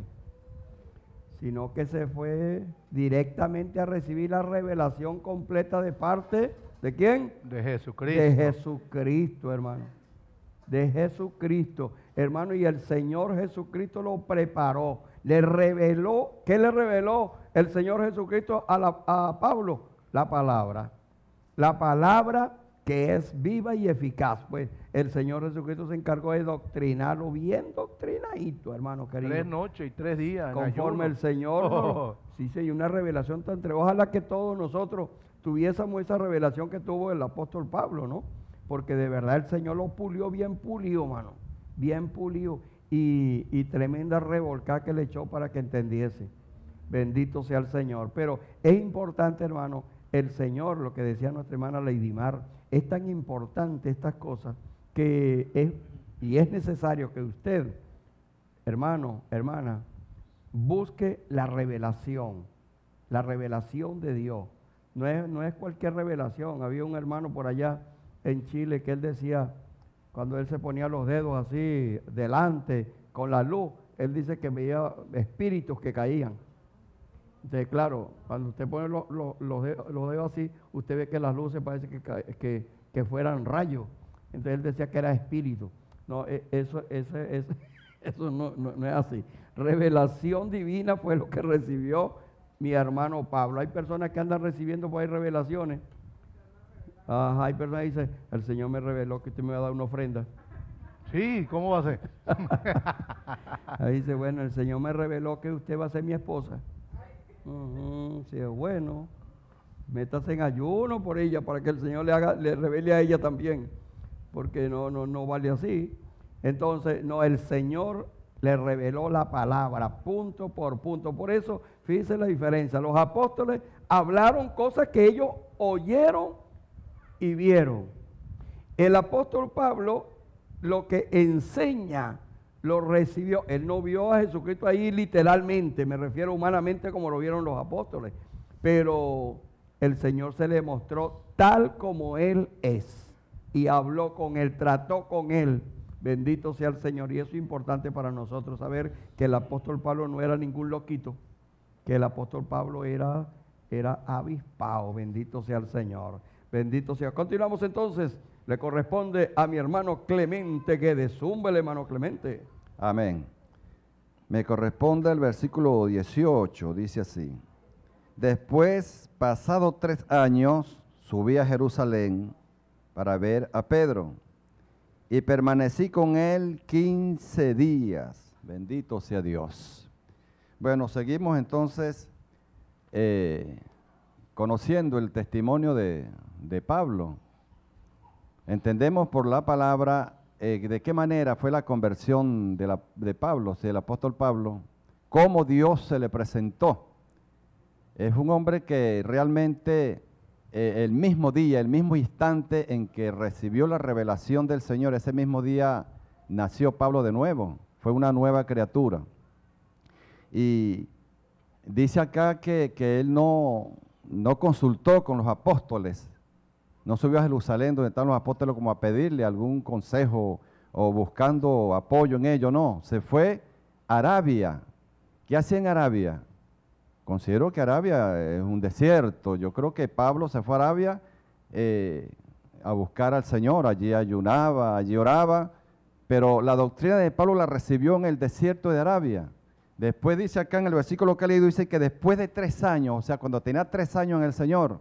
sino que se fue directamente a recibir la revelación completa de parte ¿de quién? De Jesucristo. De Jesucristo, hermano. De Jesucristo, hermano. Y el Señor Jesucristo lo preparó, le reveló. ¿Qué le reveló el Señor Jesucristo a Pablo? La palabra. La palabra que es viva y eficaz. Pues el Señor Jesucristo se encargó de doctrinarlo bien doctrinadito, hermano querido. 3 noches y 3 días. Conforme el Señor. Sí, sí, una revelación tan tremenda. Ojalá que todos nosotros tuviésemos esa revelación que tuvo el apóstol Pablo, ¿no? Porque de verdad el Señor lo pulió bien pulido, hermano. Bien pulido. Y tremenda revolcada que le echó para que entendiese. Bendito sea el Señor. Pero es importante, hermano, el Señor, lo que decía nuestra hermana Lady Mar, es tan importante estas cosas que es necesario que usted, hermano, hermana, busque la revelación de Dios. No es cualquier revelación. Había un hermano por allá en Chile que él decía, cuando él se ponía los dedos así delante con la luz, él dice que veía espíritus que caían. Entonces, claro, cuando usted pone los dedos así, usted ve que las luces parece que fueran rayos. Entonces él decía que era espíritu. No, eso no es así. Revelación divina fue lo que recibió mi hermano Pablo. Hay personas que andan recibiendo por ahí revelaciones. Hay personas que dicen, el Señor me reveló que usted me va a dar una ofrenda. Sí, ¿cómo va a ser? Ahí dice, bueno, el Señor me reveló que usted va a ser mi esposa. Sí, bueno, métase en ayuno por ella para que el Señor le revele a ella también, porque no vale así. Entonces, no, el Señor le reveló la palabra, punto por punto. Por eso, fíjense la diferencia. Los apóstoles hablaron cosas que ellos oyeron y vieron. El apóstol Pablo lo que enseña lo recibió. Él no vio a Jesucristo ahí literalmente, me refiero humanamente como lo vieron los apóstoles, pero el Señor se le mostró tal como Él es y habló con Él, trató con Él. Bendito sea el Señor. Y eso es importante para nosotros, saber que el apóstol Pablo no era ningún loquito, que el apóstol Pablo era avispado. Bendito sea el Señor. Bendito sea. Continuamos entonces. Le corresponde a mi hermano Clemente Guedes. Zúmbele, hermano Clemente. Amén. Me corresponde el versículo 18, dice así. Después, pasado 3 años, subí a Jerusalén para ver a Pedro y permanecí con él 15 días. Bendito sea Dios. Bueno, seguimos entonces conociendo el testimonio de Pablo. Entendemos por la palabra de qué manera fue la conversión de Pablo, del apóstol Pablo, cómo Dios se le presentó. Es un hombre que realmente el mismo día, el mismo instante en que recibió la revelación del Señor, ese mismo día nació Pablo de nuevo, fue una nueva criatura. Y dice acá que él no consultó con los apóstoles, no subió a Jerusalén donde están los apóstoles como a pedirle algún consejo o buscando apoyo en ello, no, se fue a Arabia. ¿Qué hacía en Arabia? Considero que Arabia es un desierto. Yo creo que Pablo se fue a Arabia a buscar al Señor. Allí ayunaba, allí oraba, pero la doctrina de Pablo la recibió en el desierto de Arabia. Después dice acá en el versículo que he leído, dice que después de 3 años, o sea, cuando tenía 3 años en el Señor,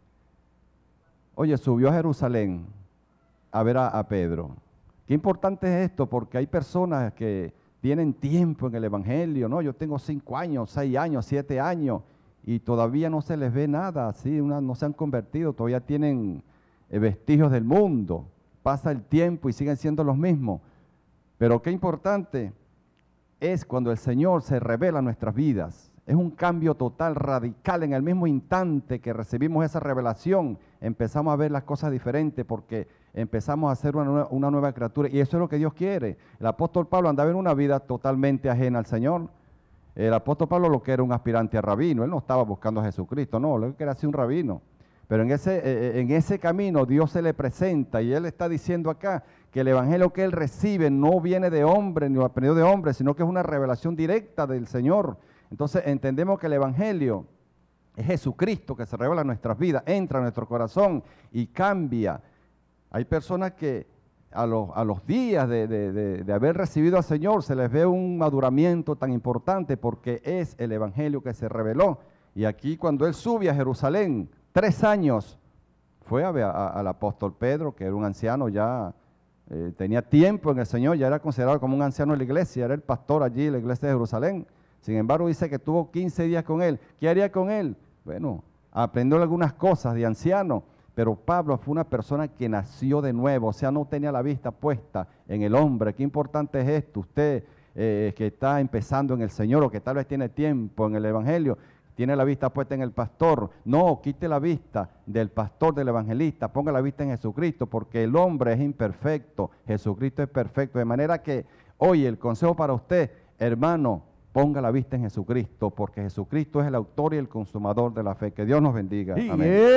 oye, subió a Jerusalén a ver a Pedro. Qué importante es esto, porque hay personas que tienen tiempo en el Evangelio, ¿no? Yo tengo 5 años, 6 años, 7 años, y todavía no se les ve nada, así, no se han convertido, todavía tienen vestigios del mundo. Pasa el tiempo y siguen siendo los mismos. Pero qué importante es cuando el Señor se revela en nuestras vidas. Es un cambio total, radical. En el mismo instante que recibimos esa revelación, empezamos a ver las cosas diferentes porque empezamos a ser una nueva criatura. Y eso es lo que Dios quiere. El apóstol Pablo andaba en una vida totalmente ajena al Señor. El apóstol Pablo lo que era un aspirante a rabino. Él no estaba buscando a Jesucristo, no, lo que quería ser un rabino. Pero en ese camino Dios se le presenta y Él está diciendo acá que el evangelio que Él recibe no viene de hombre ni aprendido de hombre, sino que es una revelación directa del Señor. Entonces entendemos que el evangelio es Jesucristo que se revela en nuestras vidas, entra en nuestro corazón y cambia. Hay personas que a los días de haber recibido al Señor se les ve un maduramiento tan importante porque es el evangelio que se reveló. Y aquí cuando Él sube a Jerusalén, 3 años, fue a ver al apóstol Pedro, que era un anciano ya, tenía tiempo en el Señor, ya era considerado como un anciano de la iglesia, era el pastor allí en la iglesia de Jerusalén. Sin embargo, dice que tuvo 15 días con él. ¿Qué haría con él? Bueno, aprendió algunas cosas de anciano, pero Pablo fue una persona que nació de nuevo, o sea, no tenía la vista puesta en el hombre. Qué importante es esto, usted que está empezando en el Señor o que tal vez tiene tiempo en el Evangelio, tiene la vista puesta en el pastor. No, quite la vista del pastor, del evangelista, ponga la vista en Jesucristo, porque el hombre es imperfecto, Jesucristo es perfecto. De manera que, oye, el consejo para usted, hermano, ponga la vista en Jesucristo, porque Jesucristo es el autor y el consumador de la fe. Que Dios nos bendiga. Amén.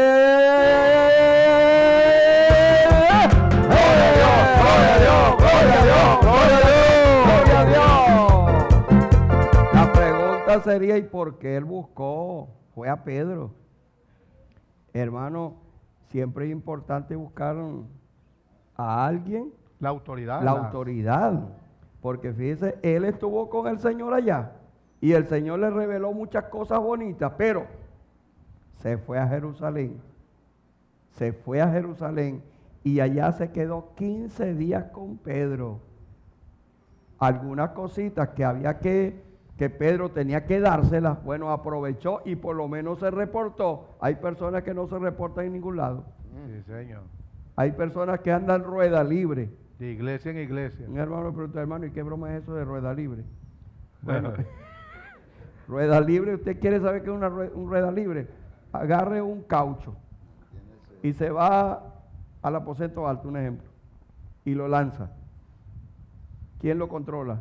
¡Gloria a Dios! ¡Gloria a Dios! ¡Gloria a Dios! ¡Gloria a Dios! ¡Gloria a Dios! La pregunta sería, ¿y por qué él buscó? Fue a Pedro. Hermano, siempre es importante buscar a alguien. La autoridad. La autoridad. Porque fíjese, él estuvo con el Señor allá y el Señor le reveló muchas cosas bonitas, pero se fue a Jerusalén. Se fue a Jerusalén y allá se quedó 15 días con Pedro. Algunas cositas que había que Pedro tenía que dárselas, bueno, aprovechó y por lo menos se reportó. Hay personas que no se reportan en ningún lado. Sí, señor. Hay personas que andan rueda libre. De iglesia en iglesia. Un hermano me preguntó, hermano, ¿y qué broma es eso de rueda libre? Bueno, rueda libre, ¿usted quiere saber qué es un rueda libre? Agarre un caucho y se va al aposento alto, un ejemplo, y lo lanza. ¿quién lo controla?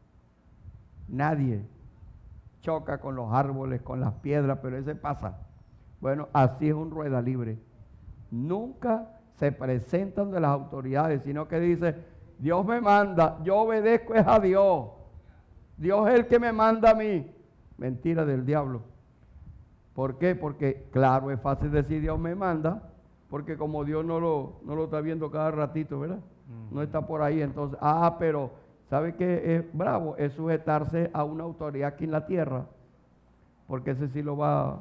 Nadie. Choca con los árboles, con las piedras, pero ese pasa. Bueno, así es un rueda libre. Nunca se presentan de las autoridades, sino que dice, Dios me manda, yo obedezco es a Dios. Dios es el que me manda a mí. Mentira del diablo. ¿Por qué? Porque, claro, es fácil decir Dios me manda, porque como Dios no lo está viendo cada ratito, ¿verdad? No está por ahí, entonces, pero, ¿sabe qué es bravo? Es sujetarse a una autoridad aquí en la tierra, porque ese sí lo va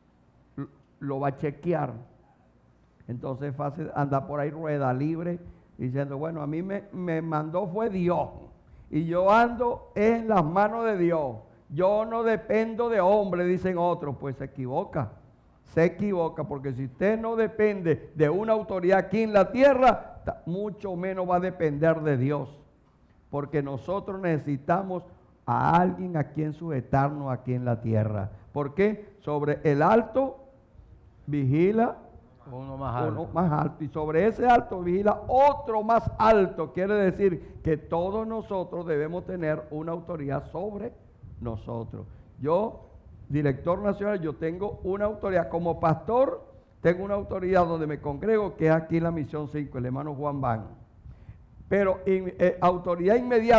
a chequear. Entonces es fácil andar por ahí rueda libre, diciendo, bueno, a mí me mandó fue Dios, y yo ando en las manos de Dios. Yo no dependo de hombre, dicen otros. Pues se equivoca, porque si usted no depende de una autoridad aquí en la tierra, mucho menos va a depender de Dios, porque nosotros necesitamos a alguien a quien sujetarnos aquí en la tierra. ¿Por qué? Sobre el alto vigila uno más alto, y sobre ese alto vigila otro más alto. Quiere decir que todos nosotros debemos tener una autoridad sobre nosotros. Yo, director nacional, yo tengo una autoridad. Como pastor, tengo una autoridad donde me congrego, que es aquí en la Misión 5, el hermano Juan Van. Pero autoridad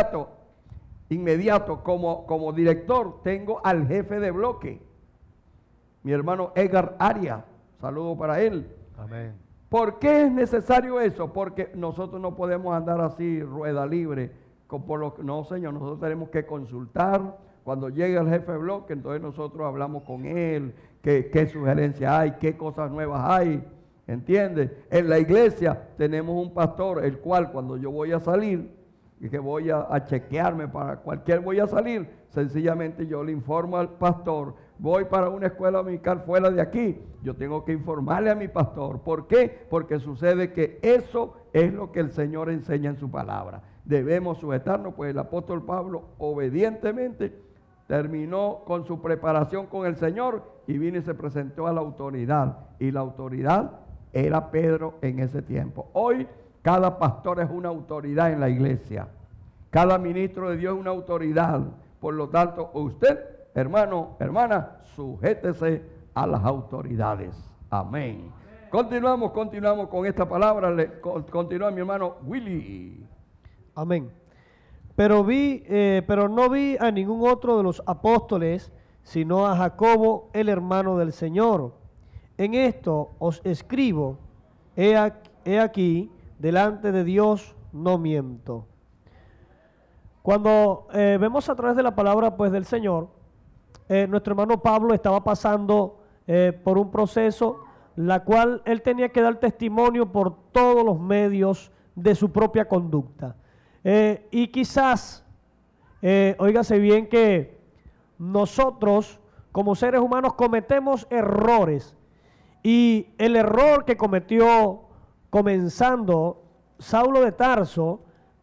inmediato como director, tengo al jefe de bloque, mi hermano Edgar Arias. Saludo para él. Amén. ¿Por qué es necesario eso? Porque nosotros no podemos andar así, rueda libre. No, señor, nosotros tenemos que consultar. Cuando llegue el jefe de bloque, entonces nosotros hablamos con él, qué sugerencias hay, qué cosas nuevas hay. ¿Entiendes? En la iglesia tenemos un pastor, el cual cuando yo voy a salir, y que voy a chequearme para voy a salir, sencillamente yo le informo al pastor, voy para una escuela dominical fuera de aquí, yo tengo que informarle a mi pastor. ¿Por qué? Porque sucede que eso es lo que el Señor enseña en su palabra. Debemos sujetarnos, pues el apóstol Pablo obedientemente terminó con su preparación con el Señor y vino y se presentó a la autoridad. Y la autoridad era Pedro en ese tiempo. Hoy cada pastor es una autoridad en la iglesia. Cada ministro de Dios es una autoridad. Por lo tanto, usted, hermano, hermana, sujétese a las autoridades. Amén. Continuamos con esta palabra. Continúa mi hermano Willy. Amén. Pero no vi a ningún otro de los apóstoles, sino a Jacobo, el hermano del Señor. En esto os escribo, he aquí, delante de Dios no miento. Cuando vemos a través de la palabra pues del Señor, nuestro hermano Pablo estaba pasando por un proceso, la cual él tenía que dar testimonio por todos los medios de su propia conducta. Y quizás, óigase bien que nosotros como seres humanos cometemos errores, y el error que cometió comenzando Saulo de Tarso,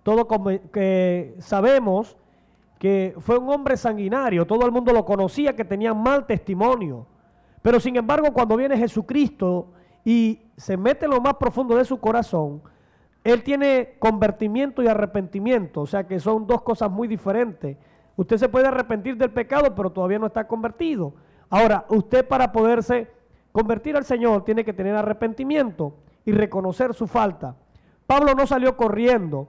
que sabemos que fue un hombre sanguinario, todo el mundo lo conocía, que tenía mal testimonio, pero sin embargo cuando viene Jesucristo y se mete en lo más profundo de su corazón, él tiene convertimiento y arrepentimiento, o sea que son dos cosas muy diferentes. Usted se puede arrepentir del pecado, pero todavía no está convertido. Ahora, usted para poderse convertir al Señor tiene que tener arrepentimiento y reconocer su falta. Pablo no salió corriendo,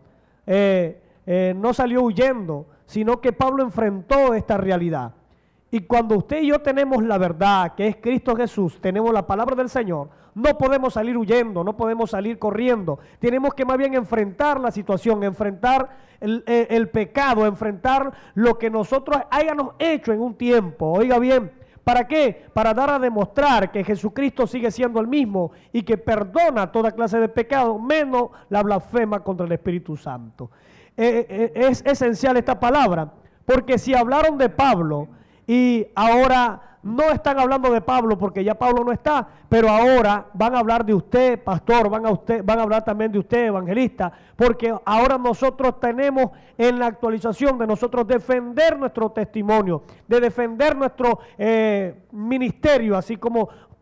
no salió huyendo, sino que Pablo enfrentó esta realidad. Y cuando usted y yo tenemos la verdad, que es Cristo Jesús, tenemos la palabra del Señor, no podemos salir huyendo, no podemos salir corriendo. Tenemos que más bien enfrentar la situación, enfrentar el pecado, enfrentar lo que nosotros hayamos hecho en un tiempo. Oiga bien, ¿para qué? Para dar a demostrar que Jesucristo sigue siendo el mismo y que perdona toda clase de pecado, menos la blasfema contra el Espíritu Santo. Es esencial esta palabra, porque si hablaron de Pablo y ahora no están hablando de Pablo porque ya Pablo no está, pero ahora van a hablar de usted, pastor, van a hablar también de usted, evangelista, porque ahora nosotros tenemos en la actualización de nosotros defender nuestro testimonio, de defender nuestro ministerio, así como